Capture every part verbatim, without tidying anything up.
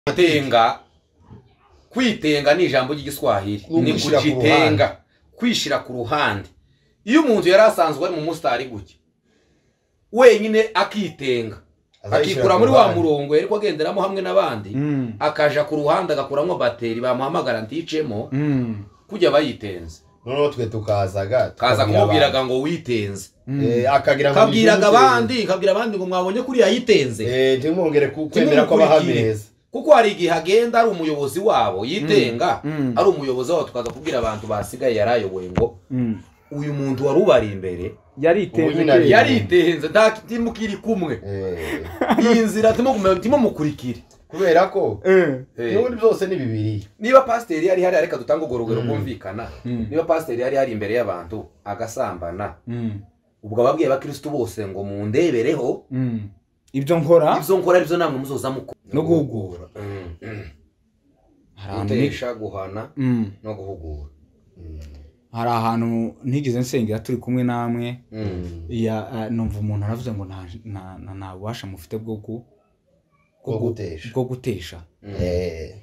Kwitenga kwitenga ni ijambo ry'igiswahili ni kujitenga kwishira ku ruhande. Iyo umuntu yari asanzwe ari mu mustari guke wenyine akitenga akikura muri wa murongo yari kwagenderamo hamwe nabandi mm. akaja ku ruhande agakuramwo bateri bamuhamagara nticemo mm. kujya bayitenze noneho twe tukazaga kaza kumubwiraga ngo witenze mm. eh akagira kabwiraga abandi kabwira abandi ngo mwabonye kuri yayitenze eh ntimwongere kwemera ko bahameza kuko hari igihe agenda ari umuyobozi wabo yitenga mm. mm. ari umuyobozi wabo tukaza kubwira abantu basigaye yarayoboye ngo mm. uyu muntu wari ubari imbere yaritenze yaritenze ntakimukiri kumwe eh iyi nzira timo kumenya mukurikire kubera ko eh n'ubundi byose ni bibiri. Niba pasteur yari hari areka dutanga gorogero kumvikana mm. niba pasteur yari hari imbere y'abantu agasambana mm. ubwo ababwiye abakristo bose ngo mu ndebereho mm. ibyo nkora ibyo nkora ibyo namwe muzoza muko no guhugura harandesha guhana no guhugura. Hari ahantu ntigeze nsengera turi kumwe namwe ya numva umuntu aravuze ngo nta nta bubasha mufite bwo bwo gutesha bwo gutesha eh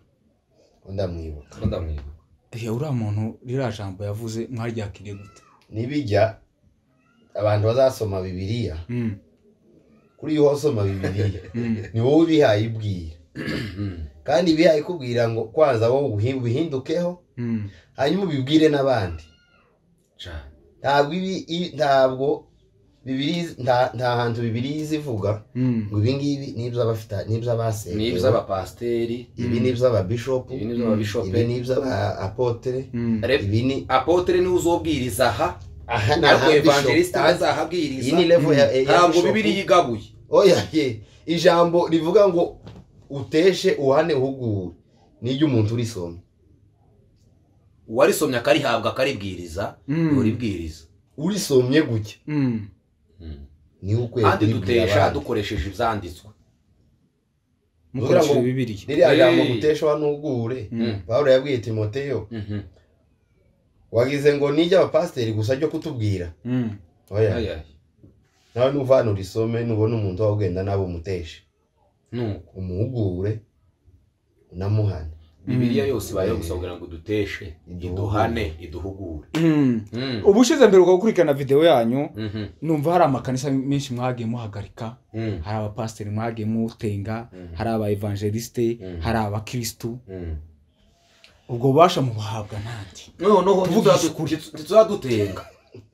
ndamwibuka ndamwibuka ya uriya muntu rira jambo yavuze mwaryakiriye gute nibijya abantu bazasoma Bibiliya kuri yo soma Bibiliya ni wowe bihaye ibwira kandi bihaye kubwira ngo kwanza wowe uhindukeho hanyuma bibwire nabandi ntabwo ibi ntabwo Bibiliya nta hantu Bibiliya zivuga ngo ibi ngibi nibyo abafite nibyo abase nibyo abapasteri ibi nibyo ababishop ibi nibyo ababishop ibi nibyo abapotre ibi ni apotre ni uzobwiriza aha aha na evangelist azahabwiriza iyi ni level ya ntabwo Bibiliya yigabuye oya ye ijambo rivuga ngo uteshe uhane uhugure nijye umuntu urisoma warisomye akarihabwa akaribwiriza uribwiriza urisomye guke ni ukwe andi dutesha dukoresheje ivyanditswe mukoresheje Bibiliya riri jambo gutesha wanugure Paulo yabwiye Timoteyo wagize ngo nijye abapasteri gusa ryo kutubwira oya nawe nuvana urisome nubona umuntu wagenda nabo muteshe nuko umuhugure unamuhane. Bibiliya yose bayo gusabwira ngo duteshe iduhane iduhugure. Ubushize mbere uko gukurikirana video yanyu numva hari amakanisa menshi mwagiye muhagarika hari abapasteri mwagiye mutenga hari aba evangeliste hari abakristo ubwo basha mu bahabwa nandi no no tuzadutenga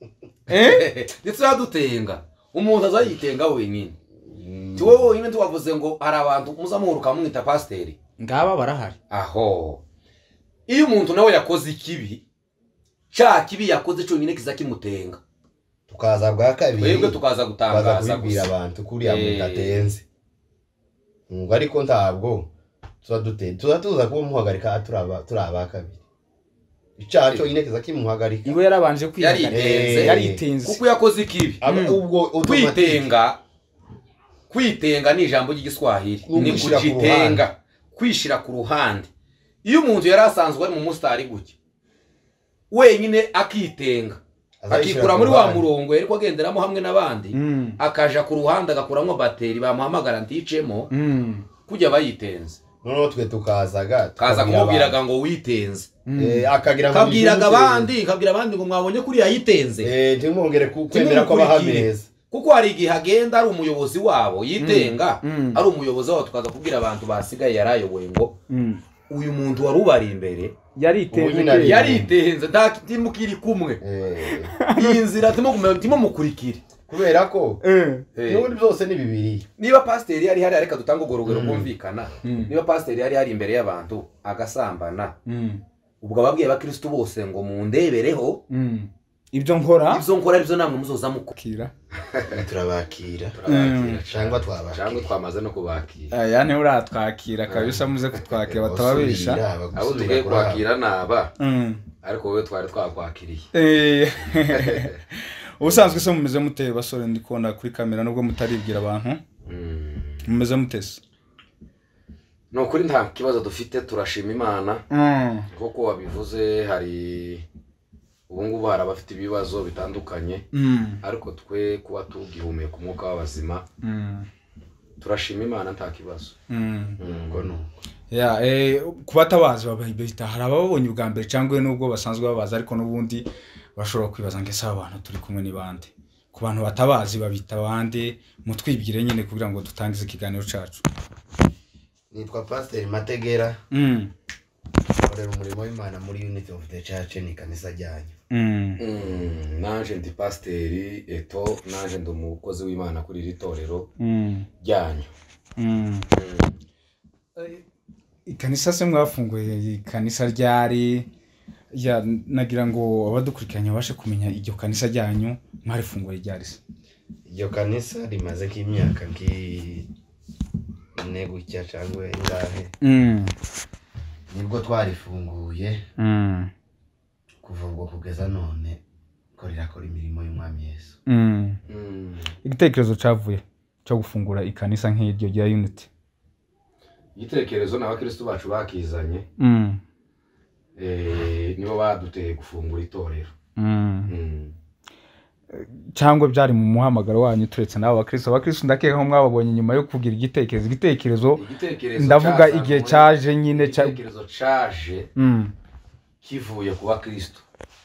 eh tuzadutenga umuntu azayitenga wenyine tuwo wenyine tuwavuze ngo hari abantu muzamuruka mwita pasteri ngaba barahari aho iyo umuntu nawe yakoze ikibi cya kibi yakoze cyo nyine kiza kimutenga tukaza bwa kabiri twebwe tukaza gutangaza kubwira abantu kuri abo datenze ngo ariko ntabwo tuzadute tuzatuza ko muhagarika turaba turaba kabiri icyaha cyo nyine kiza kimuhagarika iwe yarabanje kwihagarika yaritenze kuko yakoze ikibi ubwo kwitenga kwitenga ni ijambo ry'igiswahili ni kujitenga kwishira ku ruhande. Iyo umuntu yari asanzwe ari mu mustari guke wenyine akitenga akikura muri wa murongo yari kwagenderamo hamwe nabandi mm. akaja ku ruhande agakuramwo bateri bamuhamagara nticemo mm. kujya bayitenze noneho twe tukazaga kaza kumubwiraga ngo witenze mm. eh akagira kabwiraga abandi kabwira abandi ngo mwabonye kuri yayitenze eh ntimwongere kwemera ko bahameza kuko hari igihe agenda ari umuyobozi wabo yitenga mm. mm. ari umuyobozi wabo tukaza kubwira abantu basigaye yarayoboye ngo mm. uyu muntu wari ubari imbere yaritenze yaritenze ntakimukiri kumwe eh iyi nzira timo kumenya mukurikire kubera ko eh n'ubundi byose ni bibiri. Niba pasteur yari hari areka dutanga gorogero kumvikana niba pasteur yari hari imbere y'abantu agasambana ubwo ababwiye abakristo bose ngo mu ndebereho ibyo nkora ibyo nkora ibyo namwe muzoza mukira turabakira cyangwa twabakira cyangwa twamaze no kubakira aya ne uratwakira kabisha muze kutwakira batababisha abo tugiye kwakira naba ariko wowe twari twakwakiriye eh ubusanzwe se mumeze muteye basore ndikona kuri kamera nubwo mutaribwira abantu mumeze mutese no kuri nta kibazo dufite turashima Imana kuko wabivuze hari ubungubu hari abafite ibibazo bitandukanye ariko twe kuba tugihumeka umwuka w'abazima turashima Imana nta kibazo. ngo no ya eh kubatabazi babita hari ababonye ubwa mbere cyangwa nubwo basanzwe babaza ariko nubundi bashobora kwibaza ngo ese abantu turi kumwe ni bande ku bantu batabazi babita bande mutwibwire nyine kugira ngo dutangize ikiganiro cacu. nitwa Pastor Mategera mm korera umurimo w'Imana muri Unity of the Church ni kanisa ryanyu. mm nanje ndi Pastor Eto nanje ndi umukozi w'Imana kuri iri torero ryanyu. mm ikanisa se mwafunguye ikanisa ryari ya nagira ngo abadukurikiranye bashe kumenya iryo kanisa ryanyu mwarifunguye ryari se? Iryo kanisa rimaze k'imyaka nki ne gutya cyangwa ingahe mm nibwo twarifunguye mm kuva ubwo kugeza none ko rirakora imirimo y'Umwami Yesu. mm mm igitekerezo cavuye cyo gufungura ikanisa nk'iryo rya Unity? igitekerezo n'abakristo bacu bakizanye mm eh nibo baduteye gufungura itorero. mm mm cyangwa byari mu muhamagaro wanyu turetse n'abo bakristo abakristo ndakeka nko mwababonye nyuma yo kugira igitekerezo igitekerezo ndavuga igihe cyaje nyine igitekerezo cyaje mm kivuye ku bakristo.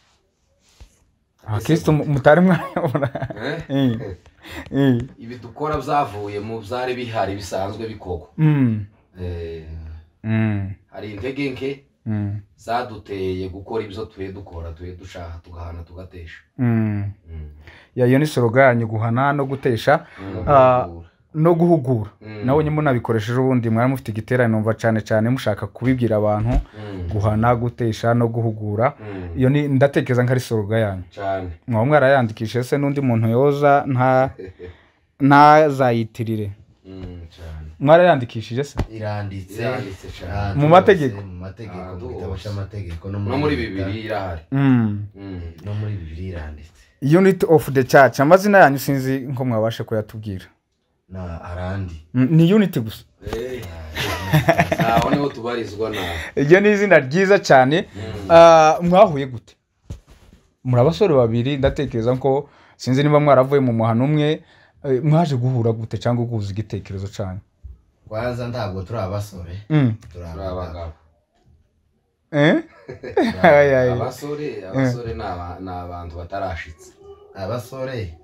abakristo mutari mwayobora eh eh ibi dukora byavuye mu byari bihari bisanzwe bikogwa. mm eh mm hari intege nke mm zaduteye gukora ibyo tuye dukora tuye dushaka tugahana tugatesha. mm ya yo ni slogan yanyu guhana no gutesha no guhugura. nawe nyine munabikoresheje ubundi mwari mufite igiterane numva cyane cyane mushaka kubibwira abantu guhana gutesha no guhugura. iyo ni ndatekereza nkari slogan yanyu cyane. mwa mwarayandikishe se nundi muntu yoza nta ntazayitirire? mm cyane. Mwarayandikishije se? iranditse mu mategeko mu mategeko mu gitabo cy'amategeko no muri Bibiliya irahari. mm no muri Bibiliya iranditse. Unity of the Church amazina yanyu sinzi nko mwabashe ko yatubwira. na arandi ni Unity gusa? eh aho niho tubarizwa na iyo ni izina ryiza cyane. mwahuye gute? muri abasore babiri ndatekereza ko sinzi niba mwaravuye mu muhano umwe mwaje guhura gute cyangwa guhuza igitekerezo cyane? kwanza ntabwo turi abasore turi abagabo. eh abasore abasore na abantu batarashitse. abasore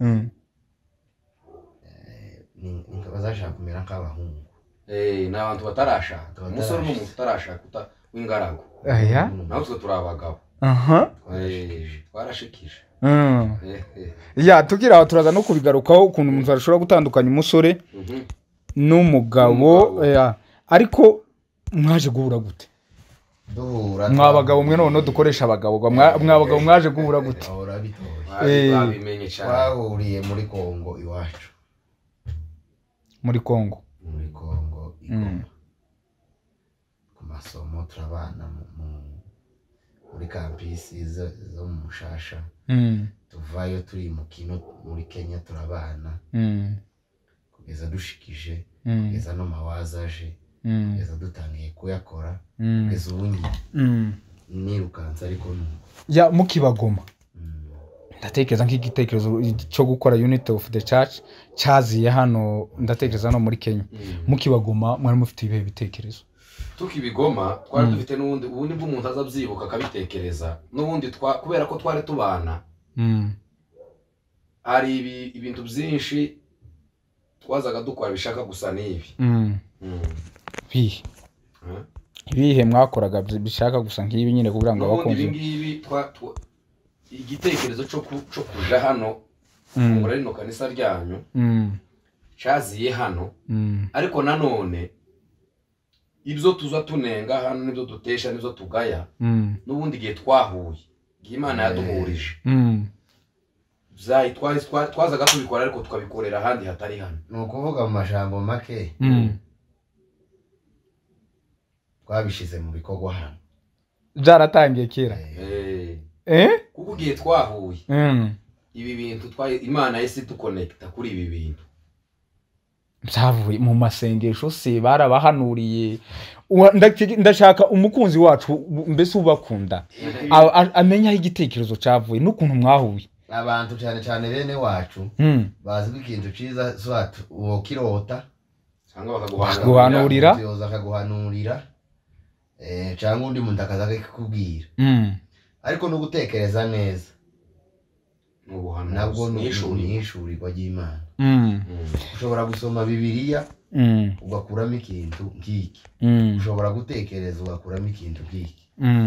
ni bazashaka kumera nk'abahungu. eh n'abantu batarashaka. umusore n'umuntu utarashaka w'ingaragu. aya natwe turi abagabo. aha eh twarashikije. mm ya tugira aho turaza no kubigarukaho ukuntu umuntu arashobora gutandukanya umusore n'umugabo. ya ariko mwaje guhura gute? duhura mwabagabo mwe none dukoresha abagabo mwabagabo mwaje guhura gute? eh babimenye cyane. twahuriye muri Kongo iwacu. muri Kongo muri Kongo igoma ku masomo turabana muri kampisi zo mu Mushasha. tuvayo turi mu kino muri Kenya turabana kugeza dushikije kugeza no mawazaje kugeza dutangiye kuyakora kugeza ubundi nirukanza ariko ya mukibagoma. ndatekereza nk'igitekerezo cyo gukora Unity of the Church cyaziye hano ndatekereza no muri Kenya. mukibagoma mwari mufite ibihe bitekerezo? tukibigoma twari dufite n'ubundi ubundi bw'umuntu azabyibuka akabitekereza n'ubundi kubera ko twari tubana. hari ibintu byinshi twazaga dukora bishaka gusa n'ibi. bihe bihe mwakoraga bishaka gusa nk'ibi nyine kugira ngo abakunzi. ibi ngibi igitekerezo cyo cyo kuja hano muri rino kanisa ryanyu cyaziye hano. ariko nanone ibyo tuza tunenga hano nibyo dutesha nibyo tugaya n'ubundi gihe twahuye Imana yaduhurije. Zayi twari twazaga tubikora ariko tukabikorera ahandi hatari hano. No kuvuga mu majambo make. Twabishize mu bikorwa hano. Byaratangiye kera. Eh. Eh? Kuko gihe twahuye. Mm. Ibi bintu twaye Imana yese tuconnecta kuri ibi bintu. Byavuye mu masengesho se barabahanuriye. Ndashaka umukunzi wacu mbese ubakunda amenya igitekerezo cyavuye n'ukuntu mwahuye. Abantu cyane cyane bene wacu bazi ikintu ciza swatu uwo kirota bakaguhanurira yoza akaguhanurira eh cyangwa undi muntu akaza akakubwira ariko no gutekereza neza nabwo ni ishuri kwa Imana ushobora gusoma Bibiliya ugakuramo ikintu nk'iki ushobora gutekereza ugakuramo ikintu nk'iki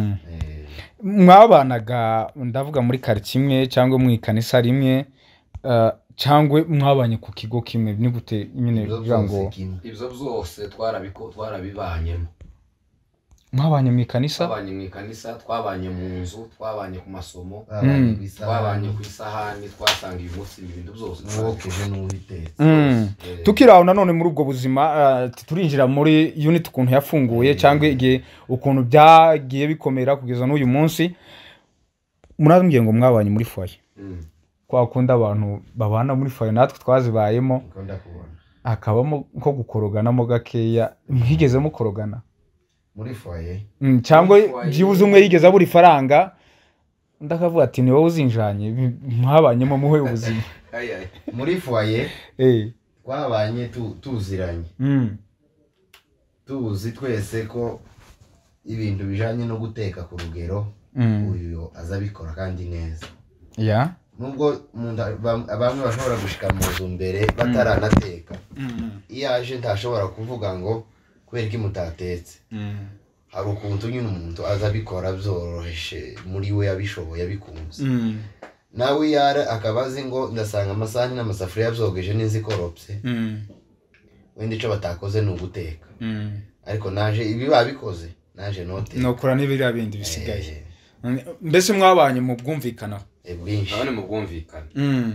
mwabanaga ndavuga muri quartier imwe cyangwa mu ikanisa rimwe cyangwa mwabanye ku kigo kimwe ni gute nyine kugira ngo ibyo byose twarabiko twarabibanyemo mwabanye mu ikanisa twabanye mu ikanisa twabanye mu nzu twabanye ku masomo twabanye ku isahani twasanga uyu munsi ibintu byose n'uwokeje n'ubitetse tukiraho nanone muri ubwo buzima turinjira muri unit ukuntu yafunguye cyangwa igihe ukuntu byagiye bikomera kugeza n'uyu munsi murambwiye ngo mwabanye muri foyer kwa kunda abantu babana muri foyer natwe twazibayemo akabamo nko gukoroganamo gakeya mwigeze mukorogana muri foyer cyangwa byibuze umwe yigeze abura ifaranga ndakavuga ati ni wowe uzinjanye mwabanyemo muhe ubuzima muri foyer eh twabanye tuziranye tuzi twese ko ibintu bijanye no guteka ku rugero uyu azabikora kandi neza ya nubwo abantu bashobora gushika mu nzu mbere bataranateka iyo aje ntashobora kuvuga ngo kubera ko mutatetse hari ukuntu nyine umuntu azabikora byoroheje muri we yabishoboye yabikunze nawe yara akabazi ngo ndasanga amasahani n'amasafuriya byogeje n'inzikoropse wenda ico batakoze no guteka ariko naje ibi babikoze naje note nokora n'ibiri bindi bisigaye mbese mwabanye mu bwumvikana bwinshi abane mu bwumvikana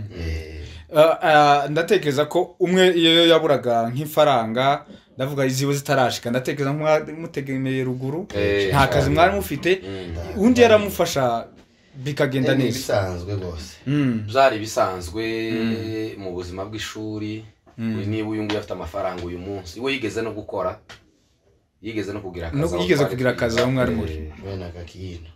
ndatekereza ko umwe iyo yaburaga nk'ifaranga ndavuga iziwe zitarashika ndatekereza mutegemeye ruguru nta kazi mwari mufite undi yaramufasha bikagenda neza bisanzwe gose byari bisanzwe mu buzima bw'ishuri niba uyu nguyu afite amafaranga uyu munsi we yigeze no gukora yigeze no kugira akazi no yigeze kugira akazi aho mwari muri bena kakino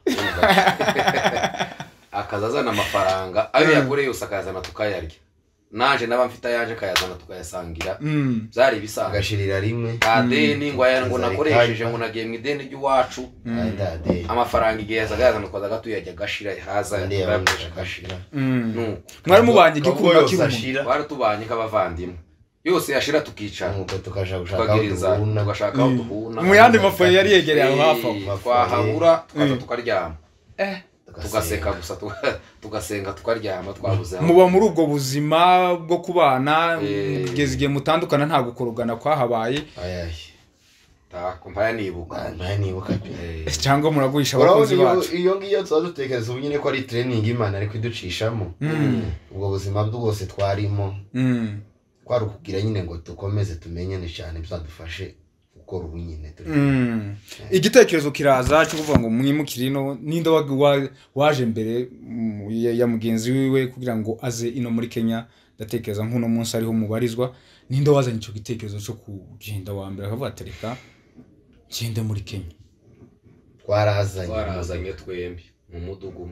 akazazana amafaranga ayo yakoreye yose akazana tukayarya naje naba mfite yaje kayazana tukayasangira byari bisanzwe agashirira rimwe adeni ngo aya ngo nakoresheje ngo nagiye mu ideni ry'iwacu amafaranga igihe yazagazana twazaga tuyajya gashira haza ndabasha gashira no mwari mubanye gikunda kirashira bari tubanye k'abavandimwe yose yashira tukicara nuko tukaja gushaka uduhuna tugashaka uduhuna mu yandi mafoye yari yegereye aho hafi twahabura tukaza tukaryama eh tugaseka gusa tugasenga tukaryama twabuze muba muri ubwo buzima bwo kubana kugeza igihe mutandukana nta gukorogana kwahabaye ayaye tako mpaya nibuka mpaya nibuka cyangwa muraguhisha abakozi bacu iyo ngiyo tuzadutekereza ubunyine ko ari training Imana ari kwiducishamo ubwo buzima bwose twarimo kwari kugira nyine ngo tukomeze tumenyane cyane bizadufashe gukora ubunyine turi igitekerezo kiraza cyo kuvuga ngo mwimukire ino ninde waje mbere ya mugenzi wiwe kugira ngo aze ino muri Kenya ndatekereza nk'uno munsi ariho mubarizwa ninde wazanye icyo gitekerezo cyo kugenda wa mbere akavuga atereka gende muri Kenya twarazanye twarazanye twembi mu mudugu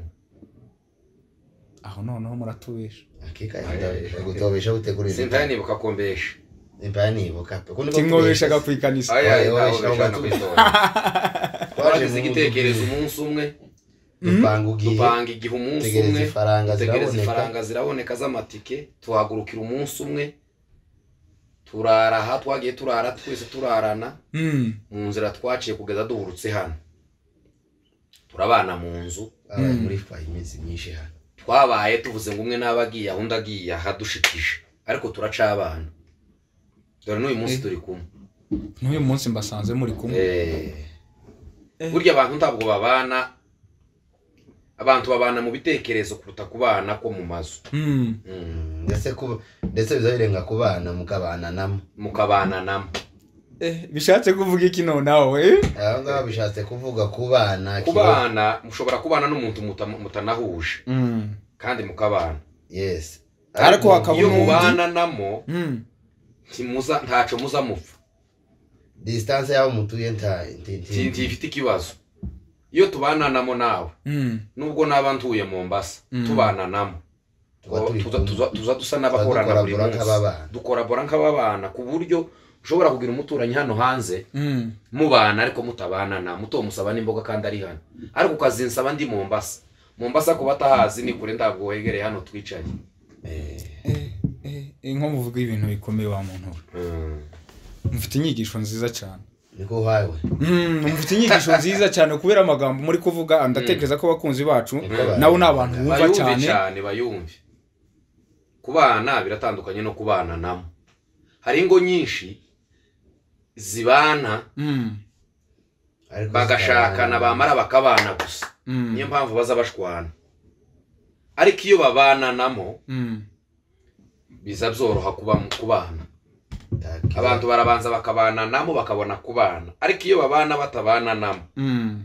aho noneho muratubesha akika gutobesha gutegurira sentaya nibuka kombesha impaya nibuka timwobesha gapwikanisa aya twaje igitekerezo umunsi umwe dupanga igihe umunsi umwe tegereza ifaranga ziraboneka z'amatike tuhagurukira umunsi umwe turara aha twagiye turara twese turarana mu nzira twaciye kugeza duhurutse hano turabana mu nzu muri fayi iminsi myinshi hano twabaye tuvuze ngo umwe nabagiye aho ndagiye ahadushikije ariko turacabana dore n'uyu munsi turi kumwe n'uyu munsi mbasanze muri kumwe eh burya abantu ntabwo babana abantu babana mu bitekerezo kuruta kubana ko mu mazu ndetse ko ndetse bizabirenga kubana mukabana namo mukabana namo eh bishatse kuvuga iki no nawe aho ngaho bishatse kuvuga kubana kubana mushobora kubana n'umuntu mutanahuje kandi mukabana yes ariko hakabona mubana namo timuza ntaco muza mupfa distance yaho mutuye nta tinti ifite ikibazo iyo tubana namo nawe nubwo nabantuye mu Mombasa tubana namo tuza tuza dusa n'abakorana buri munsi dukorabora nk'ababana ku buryo ushobora kugira umuturanyi hano hanze mubana ariko mutabana na muto musaba n'imboga kandi ari hano ariko ukazinsaba ndi Mombasa Mombasa ko batahazi ni kure ndabwo wegereye hano twicaye eh eh inko muvuga ibintu bikomeye wa muntu mufite inyigisho nziza cyane niko hawe mm mufite inyigisho nziza cyane kubera amagambo muri kuvuga ndatekereza ko bakunzi bacu nawo nabantu bumva cyane cyane bayumve kubana biratandukanye no kubana namo hari ingo nyinshi zibana mm bagashakana bamara bakabana gusa niyo mpamvu baza bashwana ariko iyo babana namo mm biza byoroha kuba kubana abantu barabanza bakabana namo bakabona kubana ariko iyo babana batabana namo mm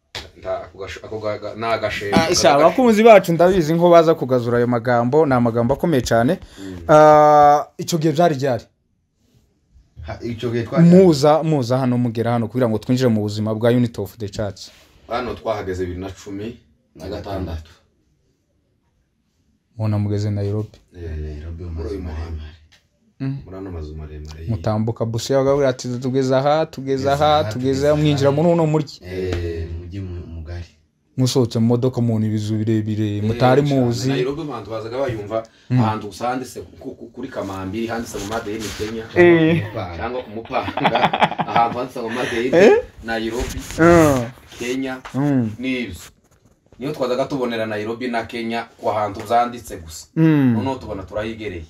Asha bakunzi bacu ndabizi nko baza kugazura ayo magambo na magambo akomeye cyane ah ico gihe byari byari ico gihe twari muza muza hano mugera hano kugira ngo twinjire mu buzima bwa Unity of the Church hano twahageze bibiri na cumi na gatandatu mona mugeze Nairobi Nairobi muri maremare murano mazu maremare mutambuka busi yagabura ati tugeza aha tugeza aha tugeza mwinjira muri uno muryi eh mujyi mugari musohotse mu modoka mu ibizu birebire mutari muzi Nairobi abantu bazaga bayumva ahantu usandise kuri Kamambiri handitse mu Made in Kenya cyangwa ku Mupanga ahantu handitse mu Made in Nairobi Kenya n'ibyo niyo twazaga tubonera Nairobi na Kenya kwa hantu zanditse gusa none tubona turayigereye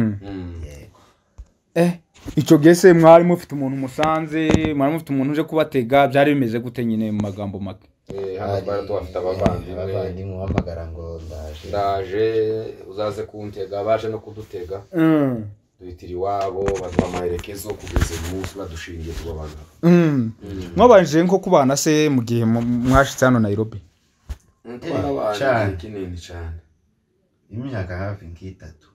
eh ico gese mwari mufite umuntu musanze mwari mufite umuntu uje kubatega byari bimeze gute nyine mu magambo make eh hano twari twafite abavandi abavandi mu hamagara ngo ndaje ndaje uzaze kuntega baje no kudutega mm duhitira iwabo baduha amaherekezo kugeza umunsi badushingiye tubabana mm mwabanje nko kubana se mu gihe mwashitse hano Nairobi cyane kinini cyane imyaka hafi nk'itatu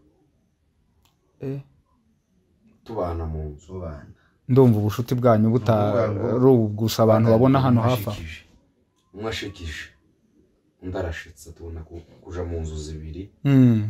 eh tubana mu nzu bana ndumva ubushuti bwanyu butarugusa abantu babona hano hafa mwashikije ndarashitse tubona kuja mu nzu zibiri mm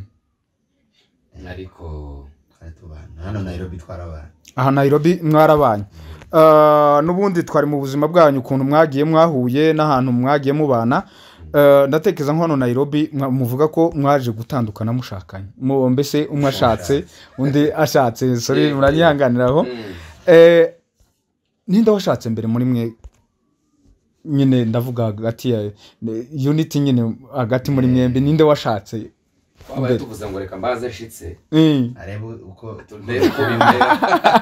ariko tubana hano Nairobi twarabana aha Nairobi mwarabanye uh nubundi twari mu buzima bwanyu ukuntu mwagiye mwahuye n'ahantu mwagiye mubana ndatekeza nkono Nairobi muvuga ko mwaje gutandukana mushakanye mu mbese umwe ashatse undi ashatse sorry muranyihanganiraho eh ninde washatse mbere muri mwe nyine ndavuga hagati ya Unity nyine hagati muri mwembe ninde washatse wabaye tuvuze ngo reka mbaze nshitse arebe uko ndebe ko bimera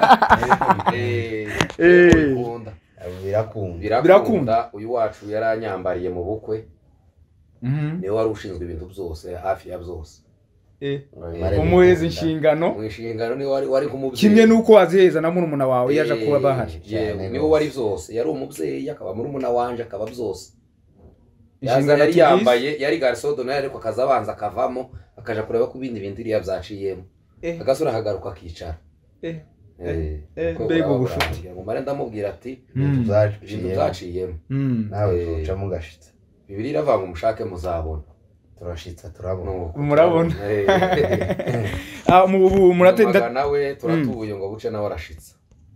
eh eh birakunda birakunda uyu wacu yaranyambariye mu bukwe Mhm niwe wari ushinzwe ibintu byose hafi ya byose eh umuheza inshingano mu inshingano ni wari wari kumubyeyi kimwe nuko waziheza na murumuna wawe yaje kuba bahari niwe wari byose yari umubyeyi akaba murumuna wanje akaba byose inshingano yari yambaye yari garsodo naye ariko akazabanza akavamo akaja kureba ku bindi bintu iriya byaciyemo agasura hagaruka akicara eh eh mbego gushuti ngo mare ndamubwira ati tuzaciyemo nawe uca mugashitse bibiri iravanga umushake muzabona turashitsa turabona murabona ah mu muratenda nawe turatubuye ngo buce nawe arashitsa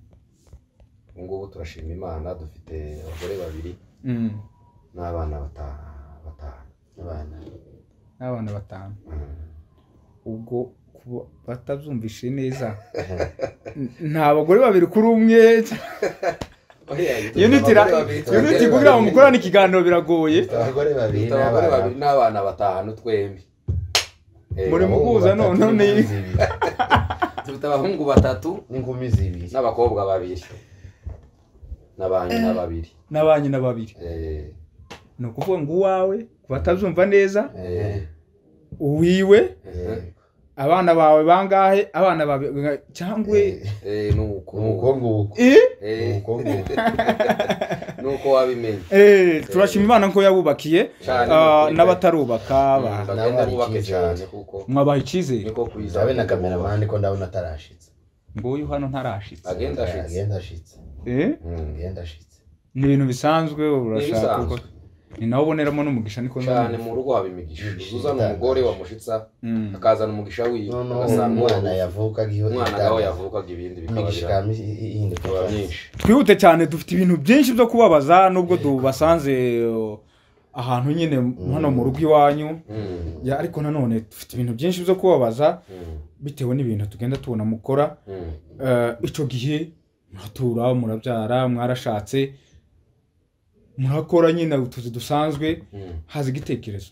ngo turashima Imana dufite abagore babiri n'abana batanu batanu abana n'abana batanu ubwo batabyumvishe neza nta bagore babiri kuri umwe Unity Unity kugira ngo mukorane ikiganiro biragoye abagore babiri n'abana batanu twembi muri muguza none dufite abahungu batatu n'inkumi zibiri n'abakobwa babiri n'abanyina babiri n'abanyina babiri eh no kuvuga ngo uwawe batabyumva neza eh uwiwe abana bawe bangahe abana bawe cyangwe eh nuko nuko eh nuko wabimenye eh turashima Imana ko yabubakiye n'abatarubaka n'abubake cyane kuko mwabaye ikize niko kwiza abe na cameraman ko ndabona tarashitse ngo uyu hano ntarashitse agenda ashitse agenda ashitse eh agenda ashitse ni ibintu bisanzwe urashaka uko ni nawo boneramo n'umugisha niko cyane mu rugo haba imigisha uzana umugore wamushitsa akazana umugisha wiwe agasanga umwana yavuka giho umwana gaho yavuka ibindi bikabira twihute cyane dufite ibintu byinshi byo kubabaza nubwo dubasanze ahantu nyine hano mu rugo iwanyu ya ariko nanone dufite ibintu byinshi byo kubabaza bitewe n'ibintu tugenda tubona mukora ico gihe muratura murabyara mwarashatse murakora nyine utuzi dusanzwe haza igitekerezo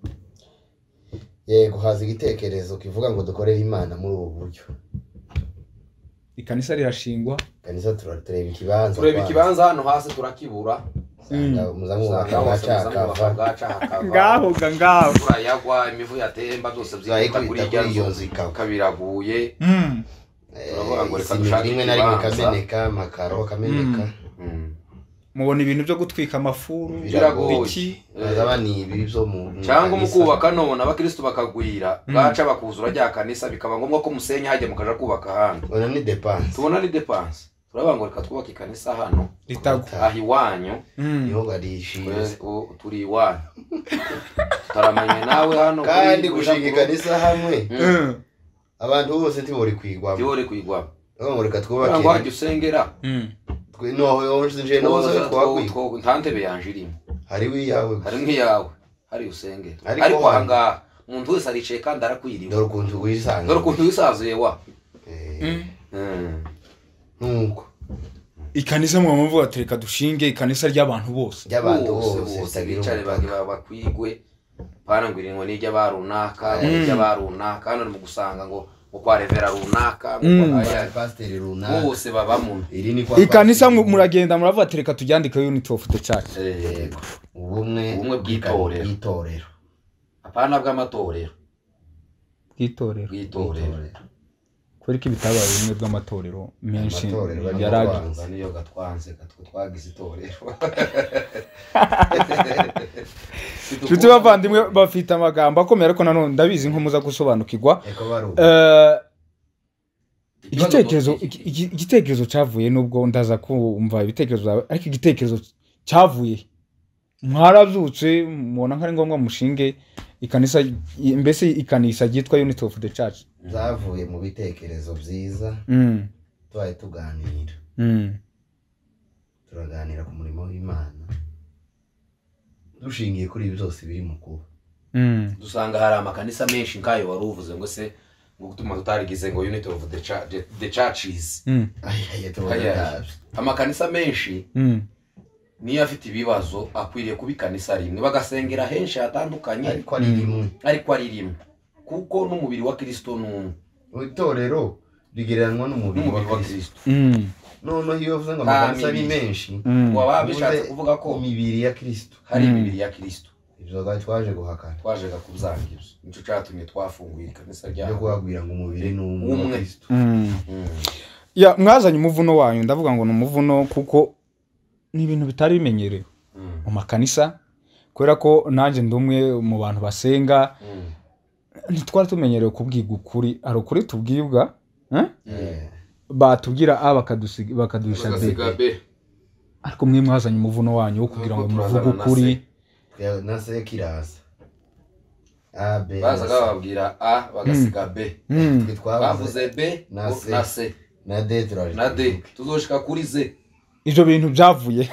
yego haza igitekerezo kivuga ngo dukorere Imana muri ubu buryo ikanisa rirashingwa kanisa turareba ikibanza tureba ikibanza hano hasi turakibura muzamu bakagaca ngaho ngaho turayagwa imivu yatemba byose byita kuri iyo nzika kabiraguye turavuga ngo reka dushake rimwe na rimwe kameneka makaro kameneka mubona ibintu byo gutwika amafuru biragoye bazabani ibi byo mu cyangwa mu kubaka none abakristo bakagwira baca bakuzura rya kanisa bikaba ngombwa ko musenya hajye mukaja kubaka hano ona ni dépense tubona ni dépense turavuga ngo reka twubake kanisa hano ritagwa ahi wanyu niho garishize turi iwanyu taramanye nawe hano kandi gushinga kanisa hamwe abantu bose ntibori kwigwa ntibori kwigwa ngo reka twubake ngo hajye usengera no yonje nje no zo twakwi ntantebe yanjirimo hari wiyawe hari nkiyawe hari usengera ariko hanga umuntu wese aricaye kandi arakwiriwe dore ukuntu wisanga dore ukuntu wisazuye wa eh nuko ikanisa mu mpamvu atereka dushinge ikanisa ry'abantu bose ry'abantu bose bicare bakwigwe parangwiringo n'ijya barunaka n'ijya barunaka hano mu gusanga ngo kwa revera runaka aya pastor runaka bose babamo iri ni kwa ikanisa muragenda muravuga atereka tujyandika unity of the church yego ubumwe ubumwe bw'itorero bw'itorero apana bw'amatorero bw'itorero bw'itorero kwereka ibitabaye bimwe bw'amatorero menshi yaragize niyo gatwanze gatwe twagize itorero Chuti bavandimwe bafite amagambo akomeye ariko nanone ndabizi nko muza gusobanukirwa eh igitekerezo igitekerezo cyavuye nubwo ndaza kumva ibitekerezo zawe ariko igitekerezo cyavuye mwarabyutse mubona nkari ngombwa mushinge ikanisa mbese ikanisa gitwa unity of the church zavuye mu bitekerezo byiza mm twaye tuganira mm turaganira ku murimo w'Imana dushingiye kuri ibi byose biri mu kuba mm dusanga hari amakanisa menshi nkayo waruvuze ngo se ngo gutuma tutarigize ngo unity of the church the churches mm ayaye amakanisa menshi mm niyo afite ibibazo akwiriye kubikanisa rimwe bagasengera henshi hatandukanye ariko ari rimwe ariko ari rimwe kuko n'umubiri wa Kristo n'umwe itorero rigereranwa n'umubiri wa Kristo mm none hiyo vuze ngo amakanisa ari menshi wababishatse kuvuga ko imibiri ya Kristo hari imibiri ya Kristo ibyo ga twaje guhakana twaje gakuzangiza nico cyatumye twafunguye ikanisa ryawe byo kubabwira ngo umubiri n'umwe wa Kristo ya mwazanye umuvuno wanyu ndavuga ngo n'umuvuno kuko ni ibintu bitari bimenyerewe mu makanisa kwera ko nanje ndumwe mu bantu basenga ntitwari tumenyerewe kubwiga ukuri ari ukuri tubwibwa eh batubwira a bakadusiga bakaduhisha be ariko mwe mwazanye umuvuno wanyu wo kugira ngo muvuge ukuri nase kirasa a b bazaga babwira a bagasiga b bavuze b na c na d turaje na d tuzoshika kuri z ivyo bintu byavuye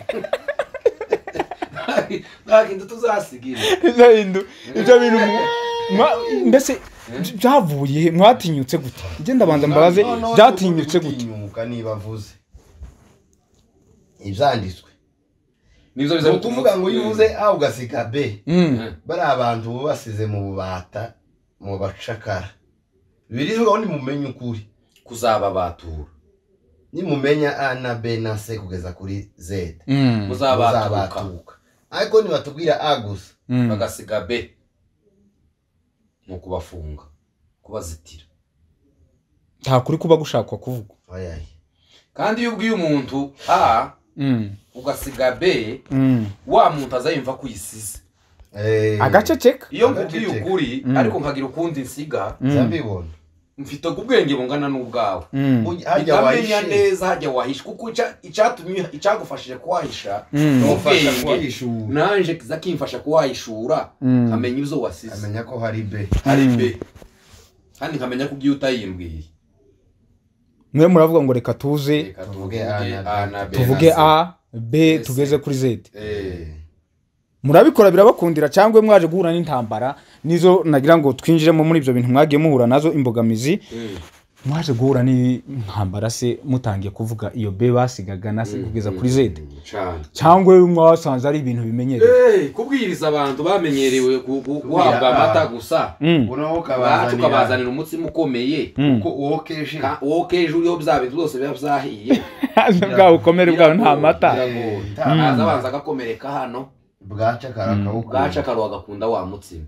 ntakintu tuzasigira ivyo bintu ivyo bintu mbese byavuye mwatinyutse gute nje ndabanza mbabaze byatinyutse gute nyuka niba vuze ivyanditswe nivyo biza kuvuga ngo yuze a ugasika b bari abantu basize mu bubata mu bacakara birivuga ngo mumenye ukuri kuzaba batura ni mumenya a na b na c kugeza kuri z muzabatuka ariko ni batubwira a gusa bagasiga b no kubafunga kubazitira nta kuri kuba gushakwa kuvuga ayaye kandi iyo ubwiye umuntu a ugasiga b wa muntu azayimva kuyisize agaceceka iyo ngubwiye ukuri ariko nkagira ukundi nsiga zabibona mfite ubwenge bungana n'ubwawe hajya wahisha neza hajya wahisha kuko icyatumye icyagufashije kuwahisha ubwenge nanje zakimfasha kuwahishura kamenya ibyo wasize amenya ko hari be hari be kandi kamenya ko byo utayimbwiye mwe muravuga ngo reka tuze tuvuge A na B tuvuge A B tugeze kuri Z murabikora birabakundira cyangwa mwaje guhura n'intambara nizo nagira ngo twinjiremo muri ibyo bintu mwagiye muhura nazo imbogamizi mwaje guhura n'intambara se mutangiye kuvuga iyo B basigaga na se kugeza kuri Z cyangwa mwasanze ari ibintu bimenyerewe kubwiriza abantu bamenyerewe guhabwa amata gusa tukabazanira umutsima ukomeye kuko wokeje wokeje uriho bya bintu byose biba byahiye bwa bukomere bwawe nta mata aza abanza agakomereka hano bwaca karakawuka bwaca karuwa gakunda wa mutsima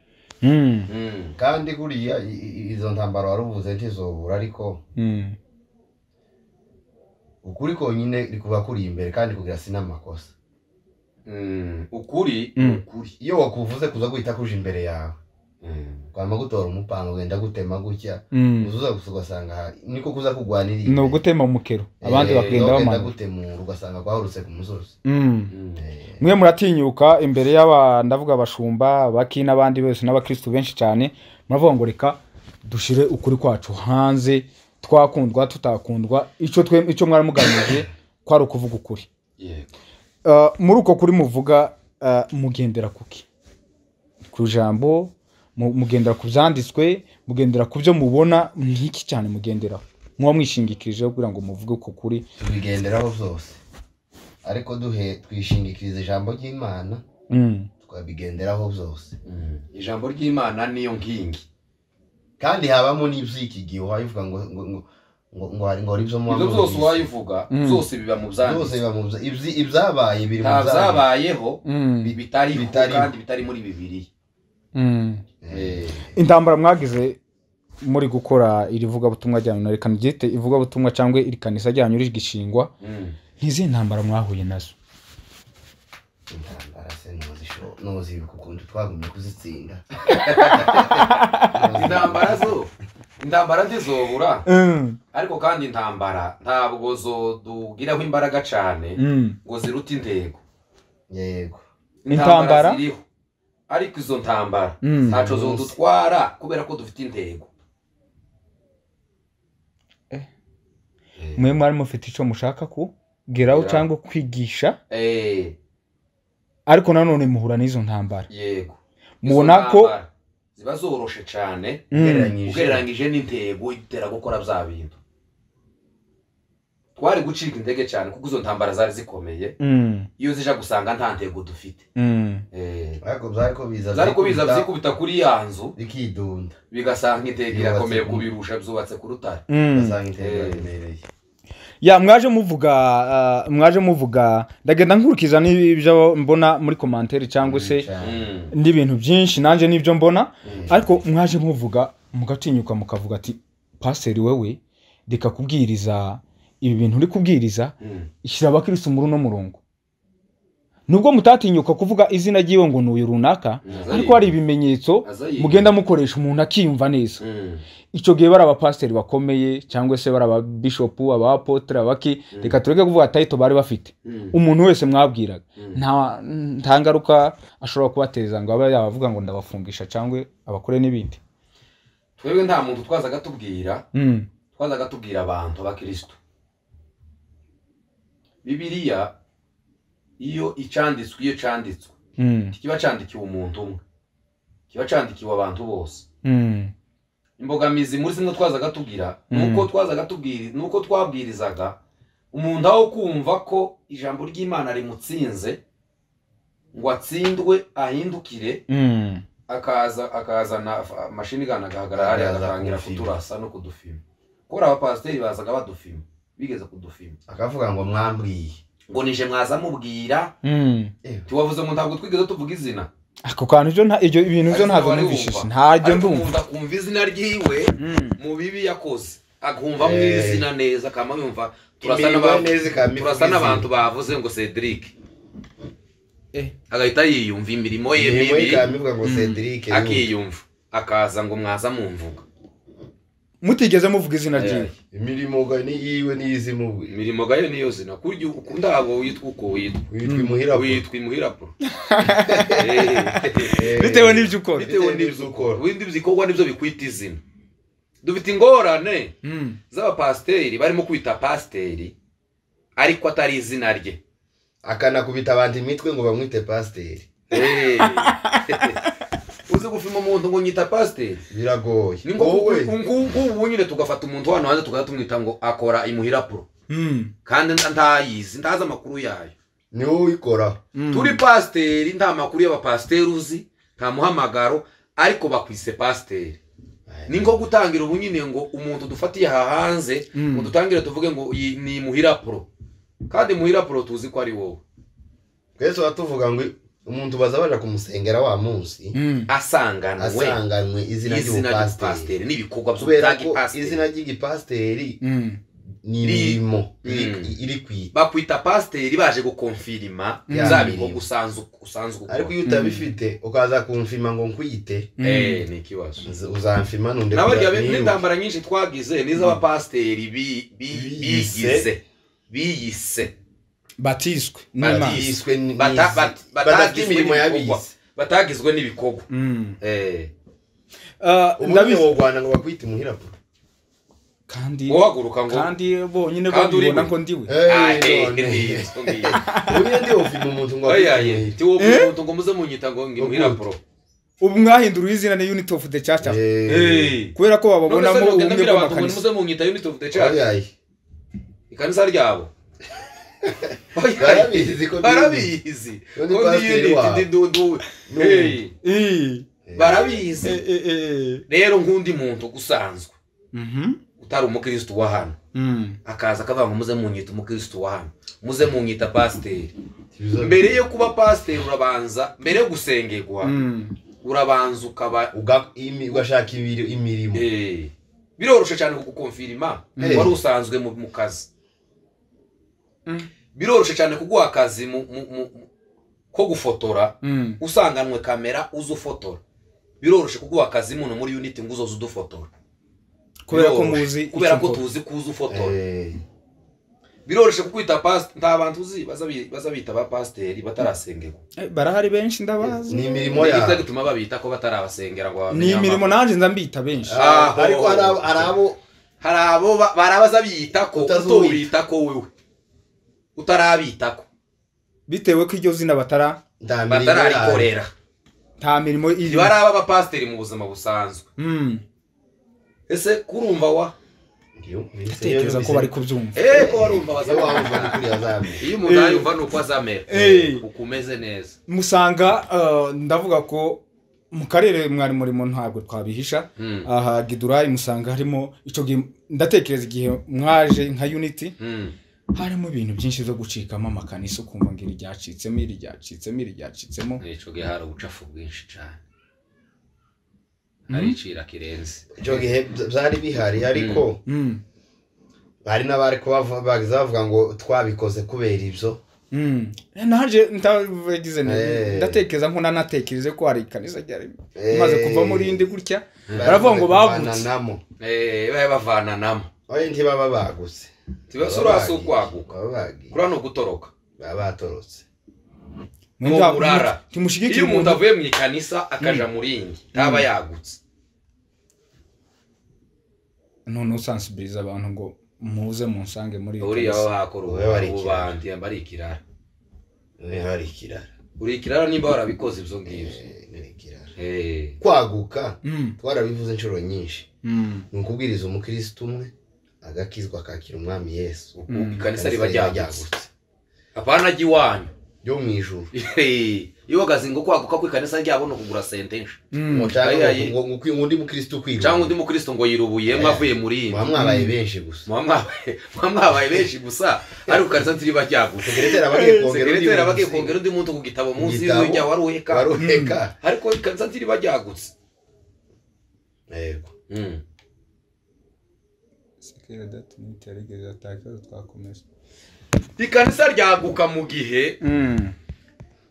kandi kuriya izo ntambara waruvuze ntizobura ariko ukuri konyine rikuba kuri imbere kandi kugira sinamakosa ukuri ukuri iyo wakuvuze kuza guhita kuje imbere yawe kwama gutora umupanga wenda gutema gutya uzuza gusugasanga niko kuza kugwanira no gutema umukero abandi bakagenda bamana gutemura ugasanga kwahurutse ku musozi mwe muratinyuka imbere y'aba ndavuga abashumba baki n'abandi bose n'abakristo benshi cyane muravuga ngo reka dushire ukuri kwacu hanze twakundwa tutakundwa ico twe ico mwari mugamije kwari ukuvuga ukuri yego muri uko kuri muvuga mugendera kuki ku jambo mugendera ku byanditswe mugendera ku byo mubona nk'iki cyane mugenderaho muba mwishingikirije kugira ngo muvuge uko kuri tubigenderaho byose ariko duhe twishingikiriza ijambo ry'Imana twabigenderaho byose ijambo ry'Imana niyo nkingi kandi habamo n'ibyiki gihe wayivuga ngo ngo ngo hari ngo ibyo mu ibyo byose wayivuga byose biba mu byanditswe byose biba mu ibyabaye biri mu byabayeho bitari kandi bitari muri Bibiliya intambara mwagize muri gukora iri vuga butumwa ryanyu na reka ngite ivuga butumwa cyangwa iri kanisa ryanyu rigishingwa ntizi intambara mwahuye nazo intambara se nozisho nozi kukuntu twagumye kuzitsinda intambara zo intambara ntizobura ariko kandi intambara ntabwo zo dugiraho imbaraga cyane ngo zirute intego yego intambara ziriho ariko izo ntambara ntaco zo dutwara kubera ko dufite intego mwe mwari mufite ico mushaka kugeraho cyangwa kwigisha eh ariko nanone muhura n'izo ntambara yego mubona ko ziba zoroshe cyane ugereranyije n'intego itera gukora bya bintu twari gucika intege cyane kuko izo ntambara zari zikomeye iyo zija gusanga nta ntego dufite eh ariko byariko biza zariko biza byikubita kuri yanzu bikidunda bigasanga intego irakomeye kubirusha byubatse ku rutare bigasanga intego iremereye ya mwaje muvuga uh, mwaje muvuga ndagenda nkurikiza n'ibyo mbona muri commentaire cyangwa se n'ibintu byinshi nanje nibyo mbona ariko mwaje muvuga mugatinyuka mukavuga ati pastor wewe deka kubwiriza ibi bintu uri kubwiriza ishyira abakristo muri no murongo nubwo mutatinyuka kuvuga izina ryiwe ngo nuyu runaka ariko hari ibimenyetso mugenda mukoresha umuntu akiyumva neza ico gihe bara abapasiteri bakomeye cyangwa se bara ababishop abapotre abaki reka tureke kuvuga title bari bafite umuntu wese mwabwiraga nta ntangaruka ashobora kubateza ngo aba yabavuga ngo ndabafungisha cyangwa abakore n'ibindi twebwe nta muntu twazaga tubwira twazaga tubwira abantu abakristo Bibiliya iyo icanditswe iyo canditswe kiba candikiwe umuntu umwe kiba candikiwe abantu bose imbogamizi muri zimwe twazaga tubwira nuko twazaga tubwira nuko twabwirizaga umuntu aho kumva ko ijambo ry'Imana rimutsinze ngo atsindwe ahindukire akaza akazana mashini gana gahagarara hari agatangira kuturasa no kudufima kora abapasiteri bazaga badufima bigeze kudufima akavuga ngo mwambwiye ngo nije mwaza mubwira tiwavuze ngo ntabwo twigeze tuvuga izina ako kantu jo nta ibyo ibintu byo ntabwo nubishije ntajye ndumva kumva izina ryiwe mu bibi yakoze akumva mu izina neza kama yumva turasa n'abantu turasa n'abantu bavuze ngo Cedric eh agahita yiyumva imirimo ye mibi kamivuga ngo Cedric akiyumva akaza ngo mwaza mumvuga mutigeze muvuga izina ryiwe imirimo ga ni yiwe n'izimu imirimo ga yo niyo zina kurya ukunda abo witwa uko witwa witwa imuhira witwa imuhira pro bitewe n'ibyo ukora bitewe n'ibyo ukora windi bizikorwa nibyo bikwita izina dufite ingorane z'abapasteri barimo kwita pasteri ariko atari izina rye akanakubita abantu imitwe ngo bamwite pasteri uzi gufima umuntu ngo nyita pasteri biragoye ni ngowe ngubu nyine tugafata umuntu hano hanze tugaza tumwita ngo akora imuhira pro kandi ntayizi ndaza amakuru yayo ni wowe uyikora turi pasteri nta makuru y'abapasteri uzi nta muhamagaro ariko bakwise pasteri ni ngo gutangira ubu nyine ngo umuntu dufatiye aha hanze ngo dutangire tuvuge ngo ni muhira pro kandi muhira pro tuzi ko ari wowe twese batuvuga ngo umuntu baza baje kumusengera wa munsi asanganwe asanganwe izina ry'umupasteri n'ibikorwa by'ubutagipasteri izina ry'igipasteri ni imirimo iri kwita bakwita pasteri baje gukonfirima zabikorwa usanzwe usanzwe ariko iyo utabifite ukaza kumfirima ngo nkwite eh ni kibazo uzamfirima nunde nabarya n'intambara nyinshi twagize niza abapasteri bigize biyise batiswe batiswe batagizwe imirimo yabise batagizwe n'ibikorwa eh ndabizi wo Rwanda ngo bakwite muhira pro kandi uhaguruka ngo kandi bonyine babibona ko ndiwe eh ubuye ndi ofima umuntu ngo aye ti wo umuntu ngo muze munyita ngo muhira pro ubu mwahindura izina ni Unity of the Church eh kubera ko bababonamo ubumwe bw'amakanisa muze munyita Unity of the Church ikanisa ryabo barabizi ko barabizi ko ndi Unity ndundu eh eh barabizi rero nkundi muntu gusanzwe mhm utari umukristo wa hano akaza akavanga muze munyita umukristo wa hano muze munyita pasteri mbere yo kuba pasteri urabanza mbere yo gusengerwa urabanza ukaba ugashaka imirimo eh biroroshe cyane kugukonfirima wari usanzwe mu kazi biroroshe cyane kuguha akazi ko gufotora usanganwe kamera uzufotora biroroshe kuguha akazi muno muri Unity ngo uzoze udufotora kubera ko muzi kubera ko tuzi kuza ufotora biroroshe kukwita past nta bantu uzi bazabita ba pasteri batarasengerwa barahari benshi ndabazi ni imirimo ya nibyo gutuma babita ko batarabasengera ngo ni imirimo nanje ndambita benshi ariko harabo harabo barabaza bita ko utobita ko wewe utarabita ko bitewe ko iryo zina batara batararikorera nta mirimo iri baraba ba pasteri mu buzima busanzwe mm ese kurumva wa tekereza ko bari kubyumva eh ko barumva bazabumva kuri azame iyo umuntu ayumva nuko azamera ukumeze neza musanga ndavuga ko mu karere mwari muri mu ntabwo twabihisha aha Gidurayi musanga harimo ico ndatekereza igihe mwaje nka Unity harimo ibintu byinshi zo gucikamo amakanisa ukumva ngira ryacitsemo iri ryacitsemo iri ryacitsemo ico gihe hari ubucafu bwinshi cyane aricira kirenze ico gihe byari bihari ariko bari nabari ko bavuga ngo twabikoze kubera ibyo naje ndavugize ndatekereza nko nanatekereze ko hari kanisa ryari maze kuva muri indi gutya baravuga ngo bagutse eh baye bavana namo oye ntibaba bagutse tibasura so kwaguka kurano gutoroka babatorotse murara timushigikira umuntu avuye mu kanisa akaja muri indi taba yagutse none usansibiliza abantu ngo muze munsange muri uri yaho hakora ubandi ambari ikirara we hari ikirara uri ikirara nimba warabikoze ibyo ngibyo ni ikirara eh kwaguka Mm. twarabivuze inshuro nyinshi Mm. nukubwiriza umukristo umwe agakizwa akakira umwami Yesu Mm. Ikanisa riba ryagutse apana giwanyu ryo mwijuru iyo gazingo kwaguka kwikanisa ryabo no kugura sentenshi ngo ngo undi mukristo kwiga cyangwa undi mukristo ngo yirubuye mwavuye muri indi mwamwabaye benshi gusa mwamwabaye mwamwabaye benshi gusa ari ukanisa riba ryagutse sekretera abagiye kongera undi sekretera abagiye kongera undi muntu ku gitabo munsi y'ijya waruheka waruheka ariko ikanisa riba ryagutse yego mm sekera data niterigeza takaza twakomeza ikanisa ryaguka mu gihe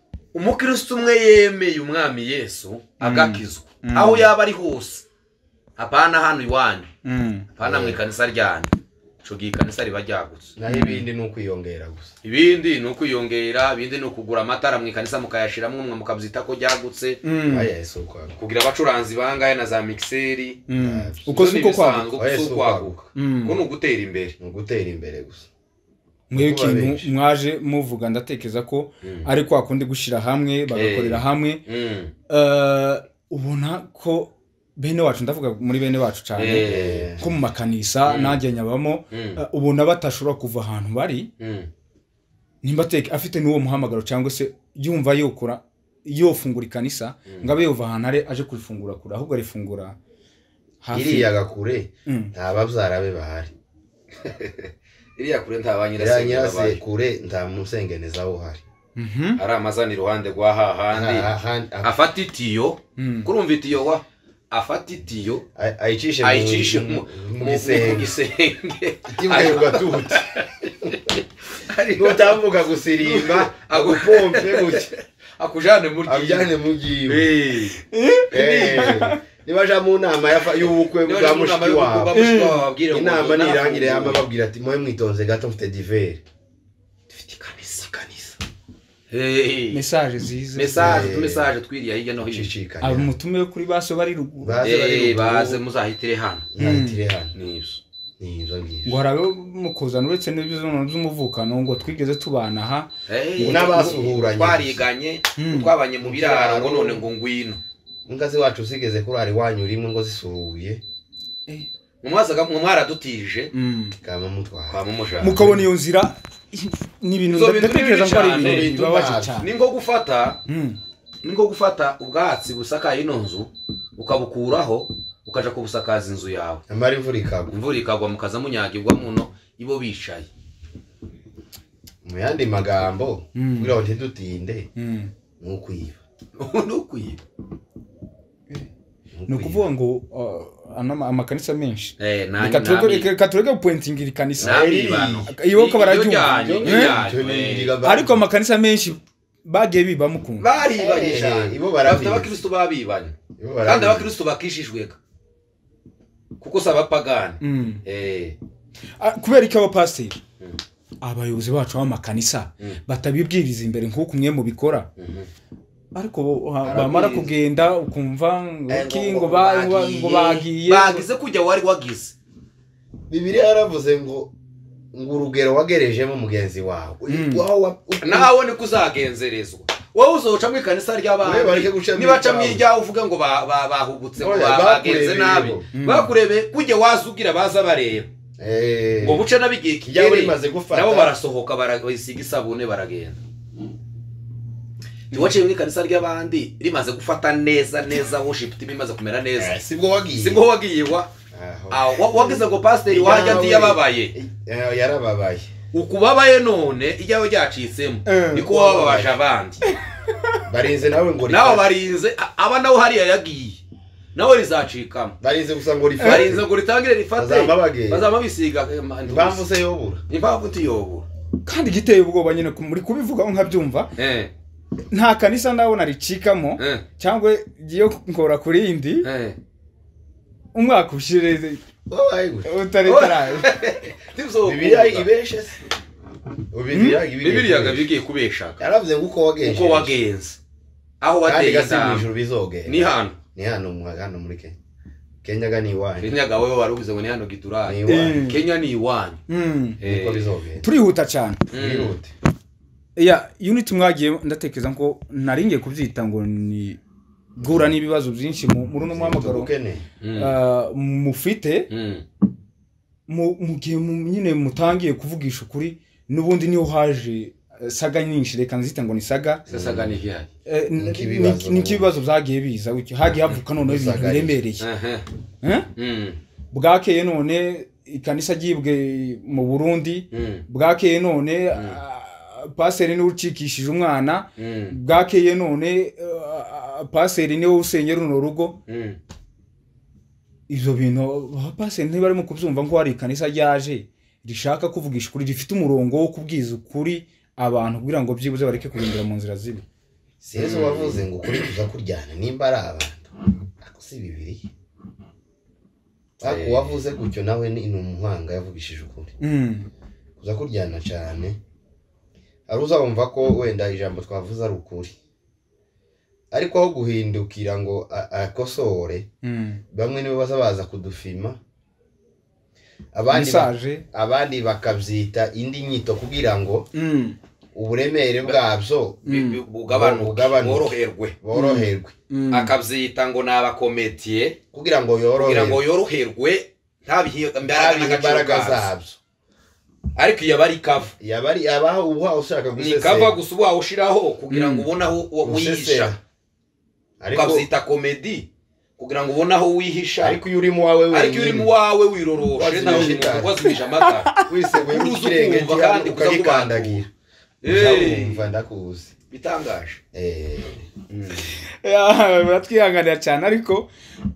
umukristo umwe yemeye umwami Yesu agakizwa aho yaba ari hose apana hano iwanyu mm apana mu ikanisa ryanyu cyo gikanisa riba ryagutse naho ibindi ni ukwiyongera gusa ibindi ni ukwiyongera ibindi ni ukugura amatara mu ikanisa mukayashiramo umwe mukabyita ko ryagutse aya Yesu kwa kugira abacuranzi bangaye na za mixeri uko suko kwaguka kwaguka ko ni ugutera imbere ni ugutera imbere gusa mwe kintu mwaje muvuga ndatekeza ko ari kwa kundi gushira hamwe bagakorera hamwe eh ubona ko bene wacu ndavuga muri bene wacu cyane ko mu makanisa nanjye nyabamo ubona batashobora kuva ahantu bari nimba teke afite n'uwo muhamagaro cyangwa se yumva yokora yofungura ikanisa ngabe yova ahantu ari aje kurifungura kure ahubwo arifungura hafi iriya gakure nta babyarabe bahari iriya kure nta banyirase kure nta musengeneza aho hari ari amazani iruhande rwa hahandi afata itiyo kurumva itiyo wa afata itiyo ayicishe ayicishe mu gisenge kimwe gatuti nutambuka gusirimba agupompe gutya akujane muri abjane mugiwe eh nibaja mu nama y'ubukwe bwa mushiki wawe inama nirangire yama babwira ati moye mwitonze gato mfite divere dufite kanisa kanisa hey message zize message tu message twiriya hirya no hino abo mutume kuri baso bari ruguru eh baze muzahitire hano muzahitire hano nibyo nibyo ngiye ngo harabe mukuzana uretse n'ibizono by'umuvukano ngo twigeze tubana ha n'abasuhuranye twariganye twabanye mu biraro ngo none ngo ngwino Ngazi wacu usigeze kurari wanyu rimwe ngo zisuruye eh mumwazaga mwaradutije kama mutwara kama mushaka mukabona iyo nzira ni ibintu ndatekereza ko ari ibintu bibabaje cyane ningo gufata ningo gufata ubwatsi busakaye ino nzu ukabukuraho ukaja kubusakaza inzu yawe amara imvura ikagwa imvura ikagwa mukaza munyagirwa muno ibo bicaye mu yandi magambo kugira ngo ntidutinde n'ukwiba n'ukwiba nukuvuga ngo amakanisa menshi eh nani katurege pointing iri kanisa iyo ko barabyumva ariko amakanisa menshi bagiye biba mukunda bari barisha ibo barafite abakristo babibanye kandi abakristo bakishijweka kuko saba pagani eh kubera iki abo pastor abayobozi bacu b'amakanisa batabibwiriza imbere nk'uko umwe mu bikora ariko bamara kugenda ukumva ngo ngo bagiye bagize kujya wari wagize Bibiliya yaravuze ngo ngo urugero wagerejemo mugenzi wawe nawe ni kuzagenzerezwa wowe uzoca mu ikanisa ry'abandi nibaca mu irya uvuga ngo bahubutse ngo bagenze nabi bakurebe kujye wazugira baza bareba ngo buce nabigiye kigere nabo barasohoka barasiga isabune baragenda Tiwache muri kanisa ry'abandi rimaze gufata neza neza worship team imaze kumera neza sibwo wagiye sibwo wagiye wa ah wagize ngo pastor wajya ndi yababaye yarababaye ukubabaye none ijyawe ryacitsemo niko wababaje abandi barinze nawe ngo nawe barinze aba nawe hariya yagiye nawe rizacikamo barinze gusa ngo rifate barinze ngo ritangire rifate bazama bisiga bamvuze yobura impamvu tiyobura kandi giteye ubwoba nyine muri kubivuga nkabyumva eh nta kanisa ndabona ricikamo cyangwe giye ngora kuri indi umwaka ushireze utari taraye Bibiliya ibeshe Bibiliya gabigiye kubeshaka yaravuze nguko wagenze uko wagenze aho wateye ijuru bizogenda ni hano ni hano mu hano muri Kenya Kenya gani iwanyu Kenya gawe warugize ngo ni hano gituranye Kenya ni iwanyu niko bizogenda turihuta cyane turihuta ya unit mwagiye ndatekeza ngo naringiye kubyita ngo ni gura n'ibibazo byinshi muri no muhamagaro mufite mu gihe nyine mutangiye kuvugisha ukuri nubundi niho haje saga nyinshi reka nzita ngo ni saga saga ni hiya ni kibazo byagiye biza hagiye havuka none ibintu biremereye eh bwakeye none ikanisa gibwe mu Burundi bwakeye none paseri ni ucikishije umwana bwakeye none paseri niwe usenyera runo rugo ivyo bintu paseri ntibari mu kubyumva ngo hari kanisa ryaje rishaka kuvugisha kuri rifite umurongo wo kubwiza ukuri abantu kugira ngo byibuze bareke kurindira mu nzira zibi Sezo wavuze ngo kuri kuza kuryana nimba ari abantu ako si bibiri ako wavuze gutyo nawe ni umuhanga yavugishije ukuri kuza kuryana cyane ari uzabumva ko wenda ijambo twavuze ari ukuri ariko aho guhindukira ngo akosore bamwe nibo baza baza kudufima abandi abandi bakabyita indi nyito kugira ngo uburemere bwabyo bworoherwe boroherwe akabyita ngo ni abakometiye kugira ngo yoroherwe ntabihe imbaraga zabyo ariko iyo bari kava yaba ari abaha ubuha ushaka gusesera ni kava gusa ubuha ushiraho kugira ngo ubone aho wihisha ukabyita komedi kugira ngo ubone aho wihisha ariko iyo uri mu wawe wenyine ariko iyo uri mu wawe wiroroshe nawe umuntu wazimije amata wiseguye mu kirenge kandi ukagikandagira uzabumva ndakuzi bitangaje eh batwihanganira cyane ariko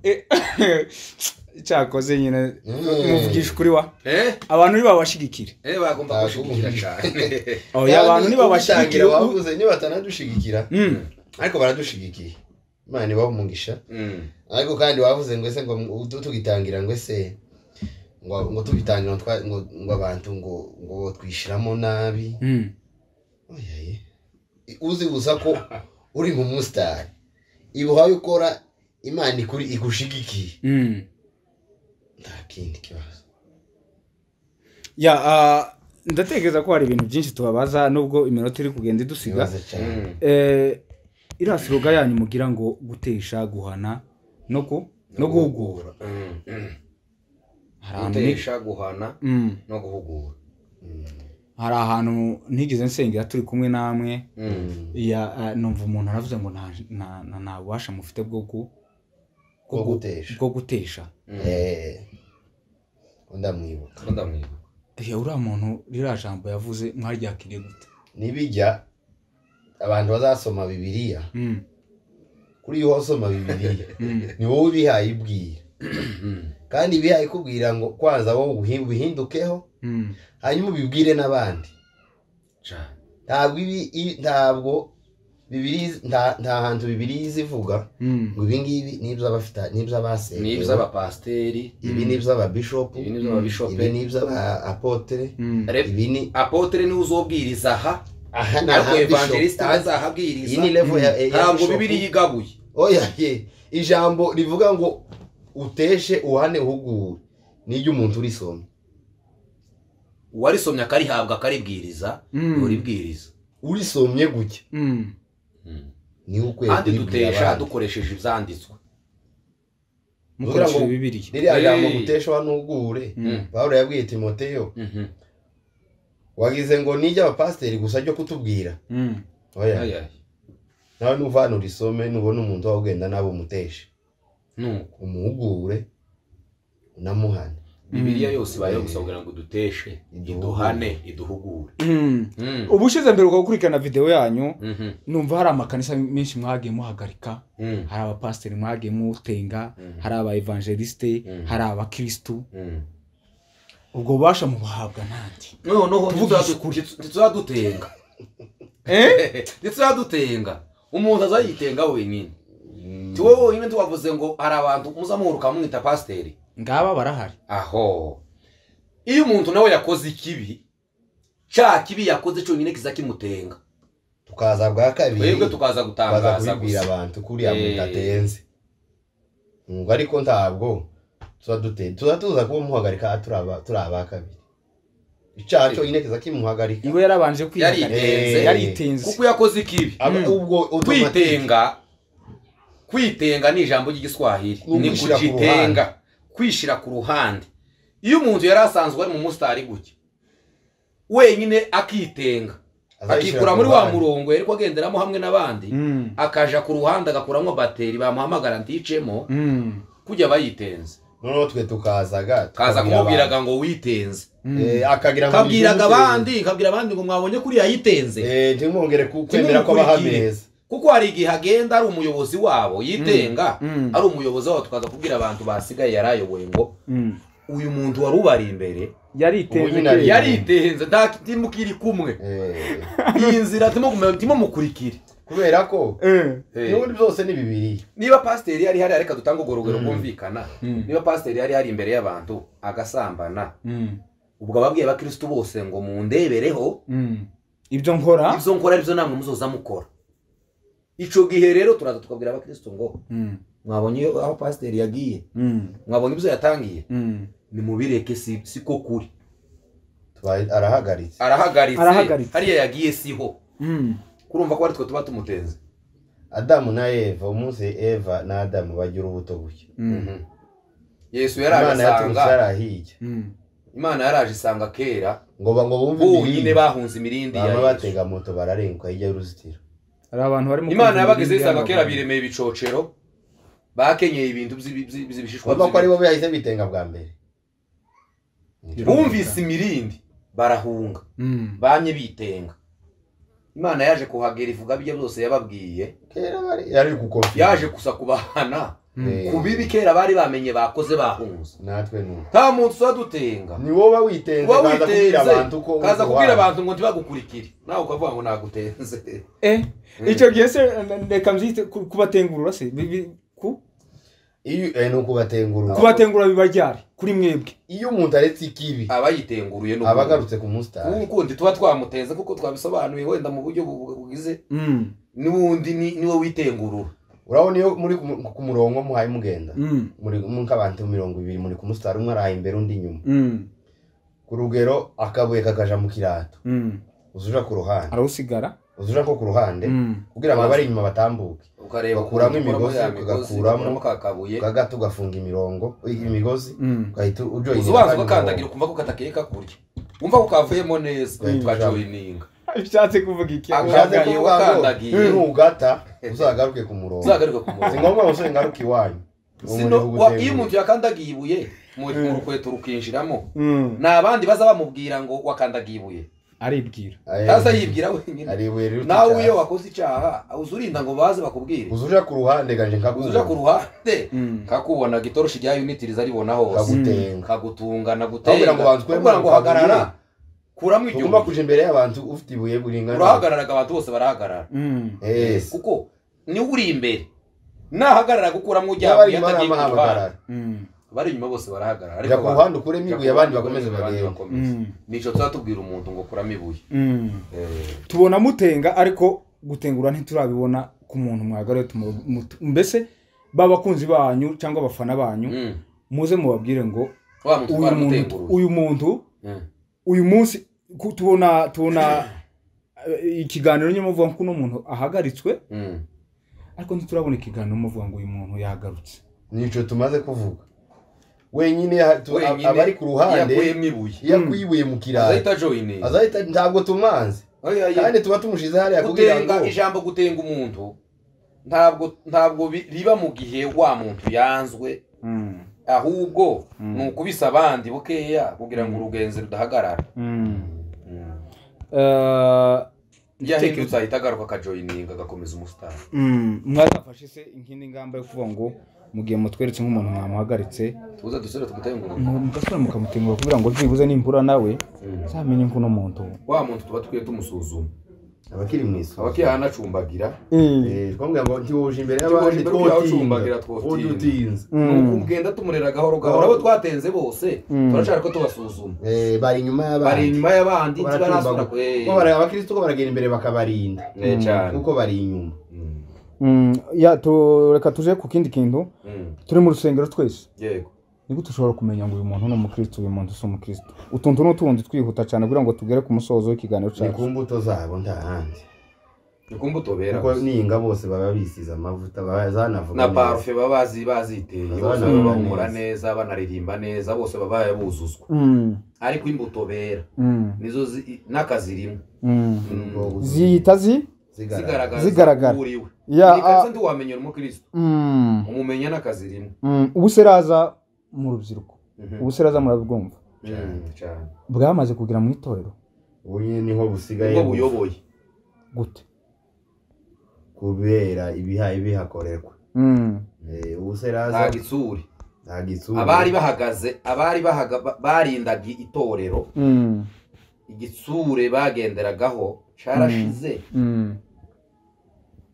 cyakoze nyine muvugisha kuri wa abantu ni babashigikira eh bagomba gushigikira cyane oh ya abantu ni babashigikira wavuze ni batanadushigikira ariko baradushigikiye Imana bamugisha ariko kandi wavuze ngo ese ngo tugitangira ngo ese ngo ngo tugitangira ngo ngo abantu ngo ngo twishiramo nabi oyaye uzi gusa ko uri mu mustar ibuhaye ukora Imana ikuri igushigikiye ntakindi kibazo ya ndatekereza ko hari ibintu byinshi tubabaza nubwo iminota iri kugenda idusiga eh irasiruga yanyu mugira ngo gutesha guhana no ku no guhugura gutesha guhana no guhugura hari ahantu ntigeze nsengera turi kumwe namwe ya numva umuntu aravuze ngo nta nta bubasha mufite bwo bwo gutesha bwo gutesha eh ndamwibuka ndamwibuka ya uriya muntu rira jambo yavuze mwaryakiriye gute nibijya abantu bazasoma Bibiliya kuri iyo wasoma Bibiliya ni wowe bihaye ibwira kandi bihaye kubwira ngo kwanza wowe ubihindukeho hanyuma ubibwire n'abandi ntabwo ibi ntabwo Bibiliya nta hantu Bibiliya izivuga ngo ibi ngibi nibyo abafita nibyo abasenge nibyo abapasteri ibi nibyo ababishop ibi nibyo ababishop ibi nibyo apotre ibi ni apotre ni uzobwiriza aha aha na evangeliste azahabwiriza iyi ni level ya ntabwo Bibiliya igabuye oya ye ijambo rivuga ngo uteshe uhane uhugure nijye umuntu urisomye warisomye akarihabwa akaribwiriza uribwiriza urisomye gutya ni ukwe kandi dutesha dukoresheje ibyanditswe mukoresheje Bibiliya riri jambo gutesha wanugure Paulo yabwiye Timoteyo wagize ngo nijya abapasteri gusa ryo kutubwira oya nawe nuvana urisome nubona umuntu wagenda nabo muteshe nuko umuhugure unamuhane Bibiliya yose bayo gusabwira ngo duteshe iduhane iduhugure ubushize mbere ugakurikirana video yanyu numva hari amakanisa menshi mwagiye muhagarika hari abapasteri mwagiye mutenga hari aba evangeliste hari abakristo ubwo basha mu bahabwa nandi no no tuzadutenga eh tuzadutenga umuntu azayitenga wenyine tuwo wenyine tuwavuze ngo hari abantu muzamuruka mwita pasteri ngaba barahari aho iyo umuntu nawe yakoze ikibi cha kibi yakoze cyo nyine kiza kimutenga tukaza bwa kabiri twebwe tukaza gutangaza kubwira abantu kuri ya mutatenze ngo ariko ntabwo tuzadute tuzatuza kuba muhagarika turaba turaba kabiri icyaco nyine kiza kimuhagarika iwe yarabanje kwihagarika yaritenze kuko yakoze ikibi ubwo kwitenga kwitenga ni ijambo ry'igiswahili ni kujitenga kwishira ku ruhande iyo umuntu yarasanzwe ari mu mustari guke wenyine akitenga akikura muri wa murongo yari kwagenderamo hamwe nabandi akaja ku ruhande agakuramo bateri bamuhamagara nticemo kujya bayitenze noneho twe tukazaga kaza kumubwiraga ngo witenze eh akagira ngo kabwiraga abandi kabwira abandi ngo mwabonye kuri yayitenze eh ntimwongere kwemera ko bahameza kuko hari igihe agenda ari umuyobozi wabo yitenga ari umuyobozi wabo tukaza kubwira abantu basigaye yarayoboye ngo uyu muntu wari ubari imbere yaritenze yaritenze nta kimukiri kumwe iyi nzira timo timo mukurikire kubera ko Eh. n'ubundi byose ni bibiri. niba pasiteri yari hari areka dutanga urwo rugero rwumvikana niba pasiteri yari hari imbere y'abantu agasambana ubwo ababwiye abakristo bose ngo mundebereho ibyo nkora ibyo nkora aribyo namwe muzoza mukora ico gihe rero turaza tukabwira abakristo ngo mwabonye aho pasiteri yagiye mwabonye ibyo yatangiye ni mubireke si siko kuri arahagaritse arahagaritse hariya yagiye siho kurumva ko ari twe tuba tumutenze Adamu na Eva umunsi Eva na Adamu bagira ubuto buke Yesu yaraje asanga Imana yaraje isanga kera ngo ngo bumve bonyine bahunze imirindi ya Yesu batega moto bararenguka hirya y'uruzitiro ari abantu bari mu Imana yabageze isanga kera biremeye ibicocero bakenyeye ibintu by'ibishishwa bako ari bo bahise bitenga bwa mbere bumvise imirindi barahunga banye bitenga Imana yaje kuhagera ivuga bijya byose yababwiye kera bari yari gukofi yaje kusa kubahana kubibi kera bari bamenye bakoze bahunze natwe nuko nta muntu uzadutenga ni wowe witenze kaza kubwira abantu ko kaza kubwira abantu ngo ntibagukurikire nawe ukavuga ngo nagutenze eh icyo gihe se reka mbyite kubatengurura se ku iyo eh no kubatengurura kubatengura bibajyari kuri mwebwe iyo umuntu aretse ikibi abayitenguruye no abagarutse ku mustari ukundi tuba twamutenze kuko twabisobanuye wenda mu buryo bugize n'ubundi niwe witengurura urabona iyo muri ku murongo muhaye mugenda muri nk'abantu mirongo ibiri muri ku mustari umwe araha imbere undi inyuma ku rugero akabuye kakaja mu kirato uzuja ku ruhande arawusigara uzuja ko ku ruhande kugira ngo abari inyuma batambuke ukareba kuramo imigozi ugakuramo kakabuye kagato gafunga imirongo imigozi ugahita ujoyinga uzubanza ukandagira ukumva ko katakeye kakurya umva ko kavuyemo neza twajoyininga bishatse kuvuga iki akagaye wakandagiye ntugata uzagaruke ku murongo uzagaruke ku murongo ngombwa ngo ngaruke iwanyu iyo umuntu yakandagiye ibuye mu rukweto rukinjiramo nabandi baza bamubwira ngo wakandagiye ibuye aribwira Asa yibwira wenyine aribuye rero nawe iyo wakoze icyaha uzurinda ngo baze bakubwire uzuja ku ruhande ganje nkakubona uzuja ku ruhande kakubona gitoroshi rya unitiriz aribona hose kagutenga kagutunga na gutenga ngo abantu twemera ngo hagarara kuramo ibyo ugomba kuja imbere y'abantu ufite ibuye buringana urahagararaga abantu bose barahagarara yes kuko ni uri imbere nahagarara gukuramo ujya yatagiye bari inyuma bose barahagarara ariko ku ruhande ukuremo ibuye abandi bakomeze bagenda nico tuzatubwira umuntu ngo kuramo ibuye tubona mutenga ariko gutengura ntiturabibona ku muntu mwagare mbese babakunzi banyu cyangwa abafana banyu muze mubabwire ngo uyu muntu uyu muntu uyu munsi tubona tubona ikiganiro nyuma uvuga ko no muntu ahagaritswe ariko ntiturabona ikiganiro muvuga ngo uyu muntu yagarutse nico tumaze kuvuga wenyine abari ku ruhande yakwibuye mu kiraro azahita joining azahita ntabwo tumanze kandi tuba tumushize hariya kugira ngo ijambo gutenga umuntu ntabwo ntabwo riba mu gihe wa muntu yanzwe ahubwo ni ukubisa abandi bukeya kugira ngo urugenzi rudahagarara yahindutse ahita agaruka akajoyininga agakomeza umusitari mwazafashe se inkindi ngamba yo kuvuga ngo mu gihe mutweretse nk'umuntu mwamuhagaritse tuza dusore tugutengura mugasura mukamutengura kugira ngo byibuze nimpura nawe zamenye ko no muntu wa muntu tuba tukwiye tumusuzuma abakiri mwiso abakiri hanacumbagira eh twambwira ngo ntiwoje imbere y'abandi twocumbagira twotinze n'ukugenda tumurera gahoro gahoro abo twatenze bose turashaka ko tubasuzuma eh bari inyuma y'abandi bari inyuma y'abandi barasura ko bari abakristo ko baragenda imbere bakabarinda kuko bari inyuma ya tureka tuje ku kindi kintu turi mu rusengero twese yego niko tushobora kumenya ngo uyu muntu ni umukristo uyu muntu si umukristo utuntu n'utundi twihuta cyane kugira ngo tugere ku musozo w'ikiganiro cyacu ni ku mbuto zabo ndahandi ni ku mbuto bera kuko ninga bose baba bisize amavuta bazanavuga na parfum baba bazi baziteye bose bahumura neza banaririmba neza bose baba yabuzuzwa ariko imbuto bera nizo nakazirimo zita zi zigaragaza uriwe ya ikaze ndi wamenye umukristo umumenya nakazirimo ubuseraza mu rubyiruko ubuseraza murabwumva cyane bwamaze kugira mu itorero ubunye niho busigaye ngo buyoboye gute kubera ibihaye bihakorerwa eh ubuseraza nta gitsuri nta gitsuri abari bahagaze abari bahaga barindaga itorero igitsure bagenderagaho carashize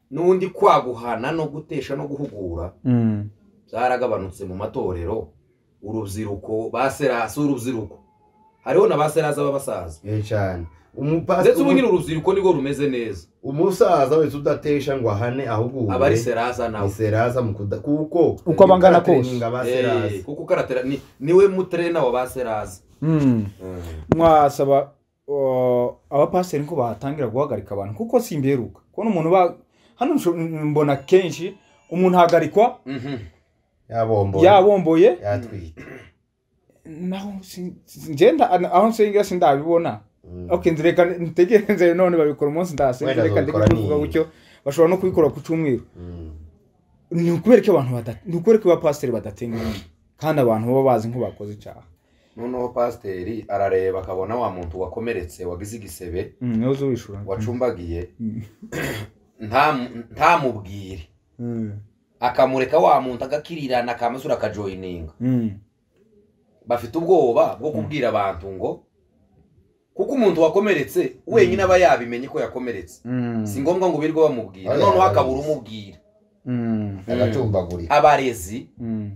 n'undi kwaguhana no gutesha no guhugura byaragabanutse mu matorero. Urubyiruko baserasa urubyiruko hariho na baseraza b'abasaza eh cyane ndetse ubu nyine urubyiruko niko rumeze neza. Umusaza wese udatesha ngo ahane ahubwo abari seraza nawe seraza mu kuko uko abangana kose eh kuko karatera ni niwe mutrena wa baseraza. mm mwasaba abapasiteri ko batangira guhagarika abantu kuko simberuka ko n'umuntu ba hano mbona kenshi umuntu hagarikwa mhm yabomboye yabomboye yatwite naho ngenda aho nsengera sindabibona. Okay, nzireka ntegereze none babikora umunsi ndasenga reka ndikuvuga gucyo bashobora no kubikora ku cyumweru. Ni ukubereka abantu badate ni ukubereka ba pasiteri badatenga kandi abantu baba bazi nko bakoze icyaha. Noneho pasiteri arareba akabona wa muntu wakomeretse wagize igisebe niho zo wishura wacumbagiye nta nta mubwire akamureka wa muntu agakirirana akamusura akajoyininga. Bafite ubwoba bwo kubwira abantu ngo kuko umuntu wakomeretse wenyine aba yabimenye ko yakomeretse si ngombwa ngo birwe bamubwira noneho akabura umubwira agacumbaguri. Abarezi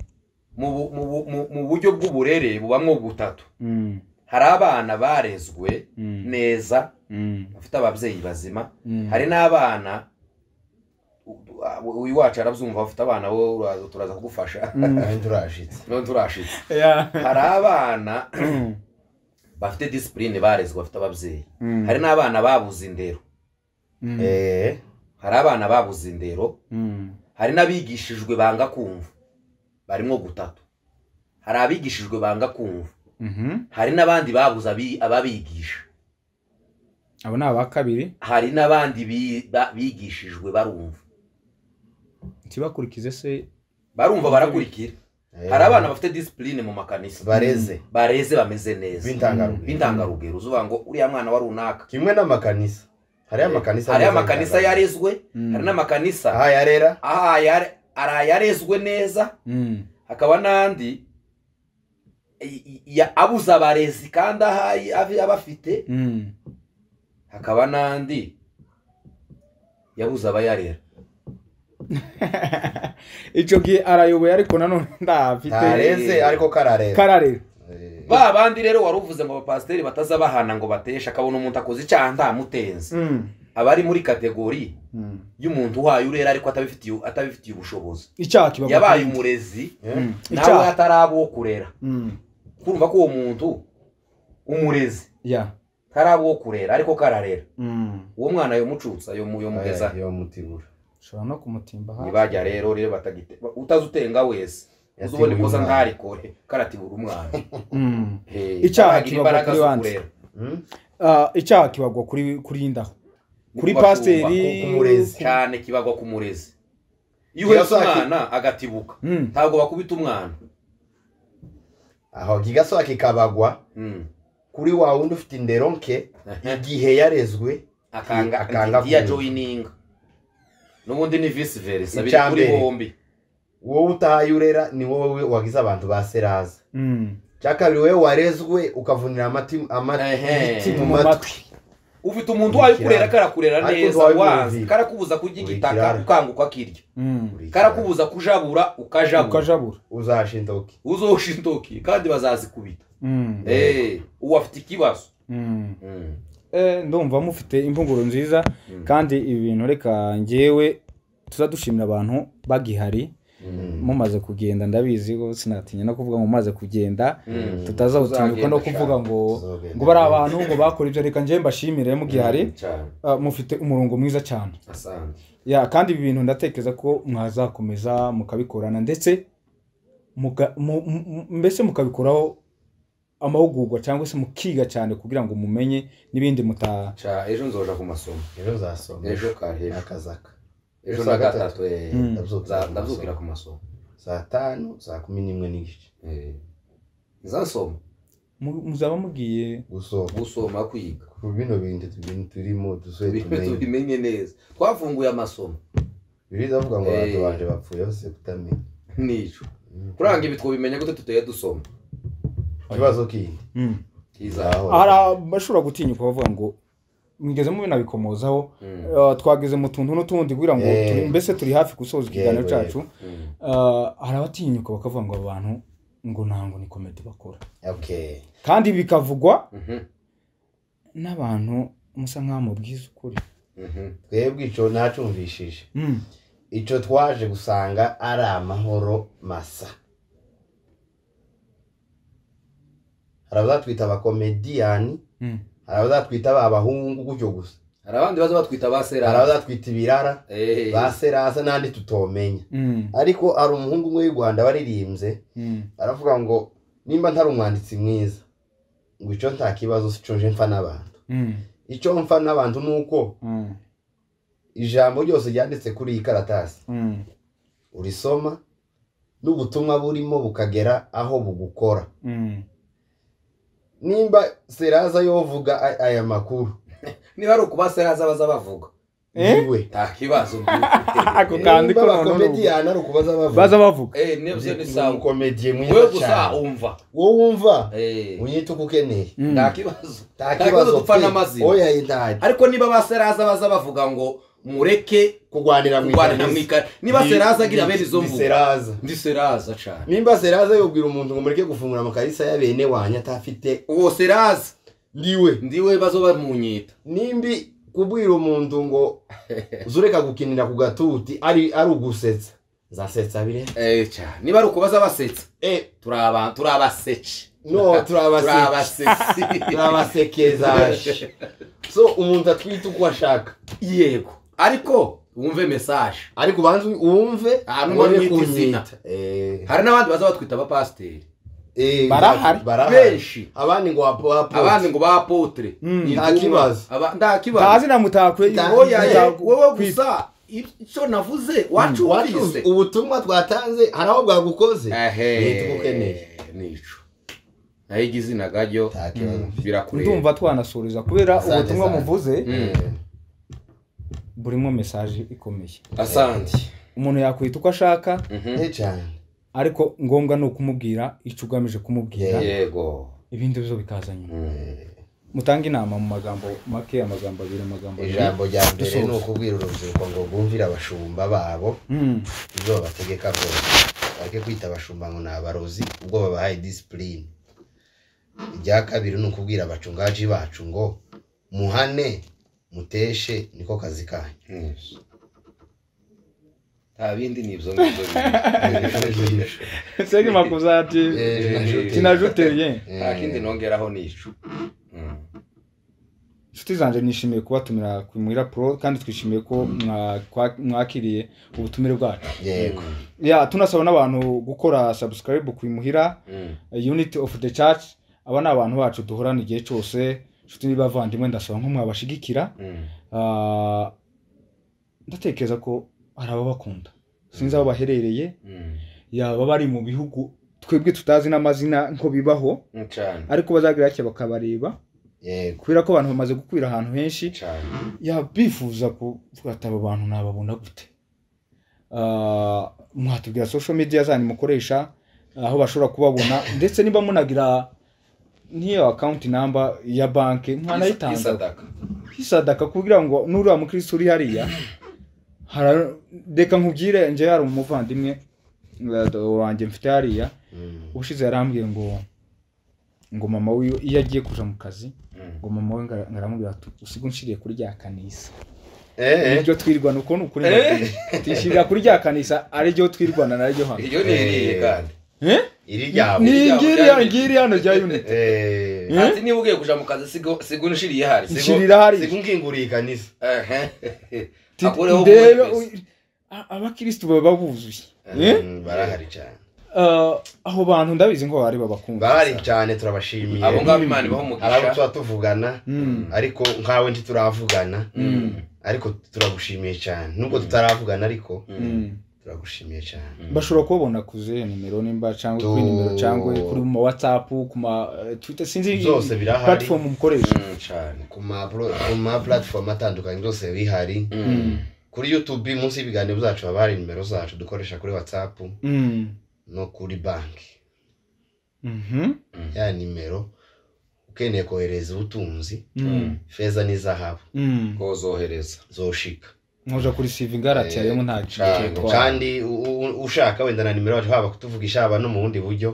mu buryo bw'uburere bubamwo butatu. Hari abana barezwe neza bafite ababyeyi bazima, hari n'abana uyu wacu arabyumva bafite abana bo turaza kugufasha turashitse none turashitse. Hari abana bafite discipline barezwe bafite ababyeyi, hari n'abana babuze indero. eh hari abana babuze indero, hari n'abigishijwe banga kumva barimo gutatu. Hari abigishijwe banga kumva, hari n'abandi babuze ababigisha abo na bakabiri, hari n'abandi bigishijwe barumva kibakurikize se barumva barakurikira. Hari abana bafite discipline mu makanisa bareze bareze bameze neza bintangarugero bintangarugero uzuba ngo uriya mwana wari unaka kimwe n'amakanisa. Hari amakanisa hari amakanisa yarezwe, hari n'amakanisa aha yarera aha yare arayarezwe neza. Hakaba nandi ya abuza abarezi kandi aha abafite. Hakaba nandi yabuza abayarera. Ico gihe arayoboye ariko nanone ndafite areze ariko kararera kararera. Ba bandi rero waruvuze ngo abapasiteri batazabahana ngo batesha akabona umuntu akoze icyaha ndamutenze. Abari muri kategori y'umuntu wayo urera ariko atabifitiye atabifitiye ubushobozi. Icyaha kiba yabaye umurezi nawe atarabo kurera. Kurumva ko uwo muntu umurezi ya tarabo kurera ariko kararera. Uwo mwana yo mucutsa yo yo mugeza yo mutibura shobora no kumutimba hasi. Nibajya rero rero batagite utazutenga wese uzubone koza ntari kore karatibura umwana. Icyaha kiba kuri wande ah icyaha kibagwa kuri kuri indaho kuri pasiteri kumurezi cyane kibagwa ku murezi. Iyo uhetse umwana agatibuka ntabwo bakubita umwana aho gigasoa kikabagwa kuri wa wundi ufite indero nke igihe yarezwe akanga akanga ya joining n'ubundi ni vice versa biri kuri bombi. Wowe utayurera ni wowe wagize abantu baseraza. Cyakabiri wewe warezwe ukavunira amati amati mu matwi. Ufite umuntu wayo kurera karakurera neza wanze karakubuza kurya igitaka ukanguka kirya. Karakubuza kujabura ukajabura ukajabura uzashindoki uzoshindoki kandi bazazikubita. Eh uwafite ikibazo. Eh ndumva mufite impunguro nziza kandi ibi bintu reka ngewe tuzadushimira abantu bagihari. Mumaze kugenda ndabizi ko sinatinya no kuvuga ngo mumaze kugenda tutaza utinyuka no kuvuga ngo ngo bari abantu ngo bakora ibyo reka nje mbashimire mu gihari. Mufite umurongo mwiza cyane asante ya kandi ibi bintu ndatekereza ko mwazakomeza mukabikorana ndetse mbese mukabikoraho amahugurwa cyangwa se mukiga cyane kugira ngo mumenye nibindi muta cha ejo nzoja ku masomo ejo zasoma ejo kahe akazaka ejo na gatatu eh ndazukira ku masomo saa tanu saa kumi n'imwe n'igice eh nzasoma muzaba mugiye gusoma gusoma kwiga ku bino bindi tubintu turimo duswe tumenye neza twafunguye amasomo biriza avuga ngo abantu banje bapfuye hose kutamenya nico kuranga ibi twobimenya gute tuteye dusoma kibazo kindi kiza ara bashobora gutinyuka bavuga ngo mwigeze mu binabikomozaho uh, twageze mu tuntu n'utundi kugira ngo Eh. turi mbese turi hafi gusoza ikiganiro Yego, cyacu uh, harabatinyuka bakavuga ngo abantu ngo ntango ni comedy bakora okay kandi bikavugwa Mhm. n'abantu musa nkaho mubwiza ukuri Mhm. twebwe ico nacumvishije mm. ico twaje gusanga ari amahoro masa hari abazatwita abakomediyani Mm. hari abazatwita abahungu gutyo gusa hari abandi baza batwita ba hari serasi abazatwita ibirara Eh. ba serasa n'andi tutomenya Mm. ariko hari umuhungu umwe w'i Rwanda waririmbye Mm. aravuga ngo nimba ntari umwanditsi mwiza ngo icyo nta kibazo sico nje mfa n'abantu Mm. icyo mfa n'abantu nuko Mm. ijambo ryose ryanditse kuri iyi karatasi Mm. urisoma n'ubutumwa burimo bukagera aho bugukora Mm. nimba seraza yovuga a- aya makuru niba ari ukuba serasi baza bavuga Eh? niwe nta kibazo ako kandi ko nimba noneho abakomediyani ari ukubaza bavuga baza bavuga eh nibyo ni sawa umukomediye wewe mwiza gusa cyane umva wowe wumva eh unyita uko ukeneye Mm. nta kibazo nta nta kibazo dupfa pe. n'amazina oya indahari ariko niba ba serasi baza bavuga ngo mureke kurwanira mu kurwanira mu ikanisa. ikari niba Ni- serasi agira ni- bene izo ni mvuga seraza ndi serasi cyane nimba seraza yobwira umuntu ngo mureke gufungura amakarisa ya bene wanyu atafite uwo serasi ndiwe ndiwe bazo bamunyita nimbi kubwira umuntu ngo uzureka gukinira ku gatuti ari ari ugusetsa zasetsa bire eh cyane niba ari ukubaza basetsa eh turaba turabaseci no turabase turabaseci turabasekeza so umuntu atwita uko ashaka yego ariko wumve message ariko banze uwumve Ah, numva ubone mwita kunyita. izina. eh hari n'abandi baza batwita abapasiteri eh Barahari. barahari benshi abandi ngo apo apo abandi ngo ba apotre Mm. Nta kibazo. nta kibazo tazi na mutakwe Ta- oya Nta- eh, wowe gusa icyo navuze wacu Wacu- wumvise ubutumwa twatanze hari aho bwagukoze ehe Nita uko ukeneye. nico nayo izina gajyo Nta kibazo. birakureba ndumva twanasuriza kubera Asante ubutumwa sana. muvuze Mm. burimo message ikomeye asante umuntu yakwita uko ashaka Mhm. eh cyane ariko ngombwa ni ukumubwira icyo ugamije kumubwira yego ibindi bizo bikaza nyuma Mm. mutange inama mu magambo make amagambo abiri amagambo abiri ijambo rya mbere Dusoza. ni ukubwira urubyiruko ngo bwumvire abashumba babo Mm. ibyo babategeka bose bareke kwita abashumba ngo ni abarozi ubwo babahaye disipurine irya kabiri ni ukubwira abacungaji bacu ngo muhane muteshe niko kazi kanyu Yes. nta bindi ni ibyo ngibyo sege makuzati Eh, tinajuteye nta kindi nongeraho nico Mm. inshuti zanjye nishimiye kubatumira ku Muhira Pro kandi twishimiye ko mwa- kwa- mwakiriye ubutumire bwacu yego ya tunasaba n'abantu gukora subscribe ku Muhira Mm. Unity of the Church aba ni abantu bacu duhorana igihe cyose inshuti n'ibavandimwe ndasaba nko mwabashigikira Mm. Ah, ndatekereza ko hari ababakunda sinzi aho baherereye Mm. yaba bari mu bihugu twebwe tutazi n'amazina nko bibaho Mm, cyane ariko bazagira icyo bakabareba yego kubera ko abantu bamaze gukwira ahantu henshi cyane ya bifuza kuvuga ati aba bantu nababona gute Ah, mwatubwira social media zanyu mukoresha aho bashobora kubabona ndetse niba munagira n'iyo account number ya banki mwanayitanga isadaka isadaka kugira ngo nuriya mukristo uri hariya hara- reka nkubwire nje hari umuvandimwe uh, wanjye mfite hariya Mm. ubushize yarambwiye ngo ngo mama we iyo agiye kuja mu kazi Mm. ngo mama we nga- ngaramubwira ati usiga unshiriye kuri rya kanisa eh nibyo twirwana uko ni ukuri Eh? tishirira kuri rya kanisa ari ryo twirwana naryo hano iyo ni iriye kandi eh iri ryabo ni ryabo ngiri rya- ngiri hano rya unit eh Eh? ati niba ugiye kuja mu kazi sigo sigo unshiriye hari sigo nshirira hari sikunginguriye kanisa ehe Ti- akureho ndebe kumwemeza. u- a- abakristo baba buzuye eh Mm, barahari cyane Ah, aho bantu ndabizi ngo bari babakunda barahari cyane turabashimiye abo ngabo imana ibaho hari abo umugisha tuba tuvugana Mm. ariko nkawe ntituravugana Mm. ariko turagushimiye cyane nubwo tutaravugana ariko Mm. turagushimiye cyane bashobora kubona kuze nimero nimba cyangwa kuri Tu- nimero cyangwa kuri mu WhatsApp ku ma eh, Twitter sinzi Zose birahari. platform mukoresha Mm, cyane ku ma pro- ku ma platform atandukanye zose bihari Mm. kuri YouTube munsi y'ibiganiro byacu haba hari nimero zacu dukoresha kuri WhatsApp mm no kuri banki mhm ya nimero ukeneye kohereza ubutunzi feza n'izahabu kozohereza zoshika nkoja kuri C V ngarati yarimo nta kintu kandi ushaka wenda na nimero wacu haba kutuvugisha aba no mu bundi buryo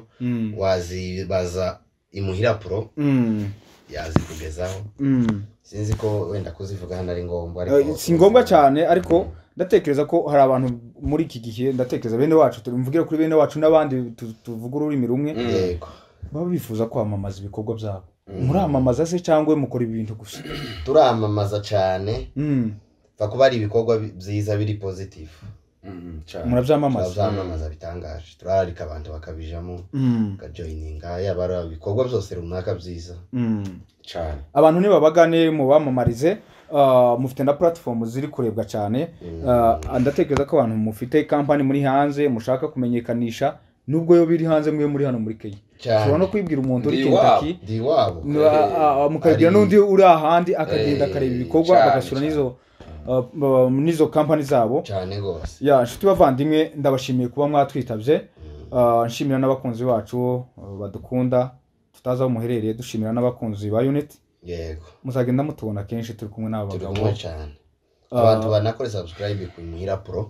wazibaza imuhira pro yazi kugezaho sinzi ko wenda kuzivuga hano ari ngombwa ariko si ngombwa cyane ariko ndatekereza ko hari abantu muri iki gihe ndatekereza bene wacu turumvugire kuri bene wacu n'abandi tuvuga ururimi rumwe yego baba bifuza kwamamaza ibikorwa byabo muramamaza se cyangwa mukora ibintu gusa turamamaza cyane fa kuba ari ibikorwa byiza biri positive murabyamamaza murabyamamaza bitangaje turarika abantu bakabijamo kajoininga yabara ibikorwa byose runaka byiza cyane abantu nibabagane mu bamamarize mufite na platform ziri kurebwa cyane ndatekereza ko abantu mufite company muri hanze mushaka kumenyekanisha nubwo yo biri hanze mwe muri hano muri Kenya ushobora no kwibwira umuntu uri Kentucky di wabo mukagira n'undi uri ahandi akagenda akareba ibikorwa bagasura nizo nizo company zabo cyane gose ya nshuti bavandimwe ndabashimiye kuba mwatwitavye nshimira n'abakunzi bacu badukunda tutaza aho muherereye dushimira n'abakunzi ba Unit yego muzagenda mutubona kenshi turi kumwe n'abagabo turi kumwe cyane abantu banakora subscribe ku Muhira Pro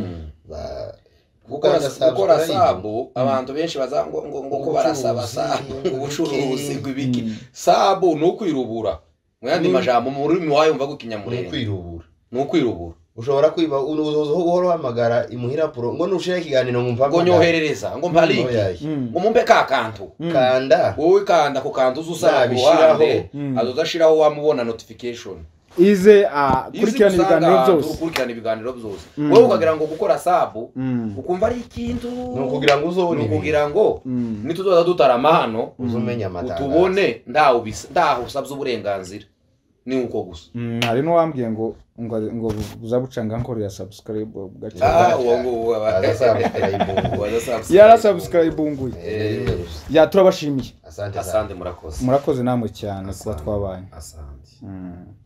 ba gukora gukora sabu abantu benshi bazango ngo ngo ko barasaba sabu ubucuruzi bw'ibiki sabu no kwirubura mwandi majambo mu rurimi wayumva gukinyamurenge kwirubura no kwirubura ushobora kwiba uzozo guhoro hamagara imuhira pro ngo nushire kiganiro ngumva ngo nyoherereza ngo mbaliki umumbe ka kantu kanda wowe kanda ku kantu uzusaba bishiraho azozashiraho wamubona notification ize kurikirana ibiganiro byose kurikirana ibiganiro byose wowe ukagira ngo gukora sabu ukumva ari ikintu no kugira ngo uzone no kugira ngo nituzoza dutarama hano uzumenya amatanga utubone ndaho bisa ndaho usabye uburenganzira ni uko gusa hari no wambwiye ngo ngo ngo uzabucanga nkoro ya subscribe gacha ah uwo waza subscribe ya subscribe nguye ya turabashimiye asante asante murakoze murakoze namwe cyane kuba twabanye asante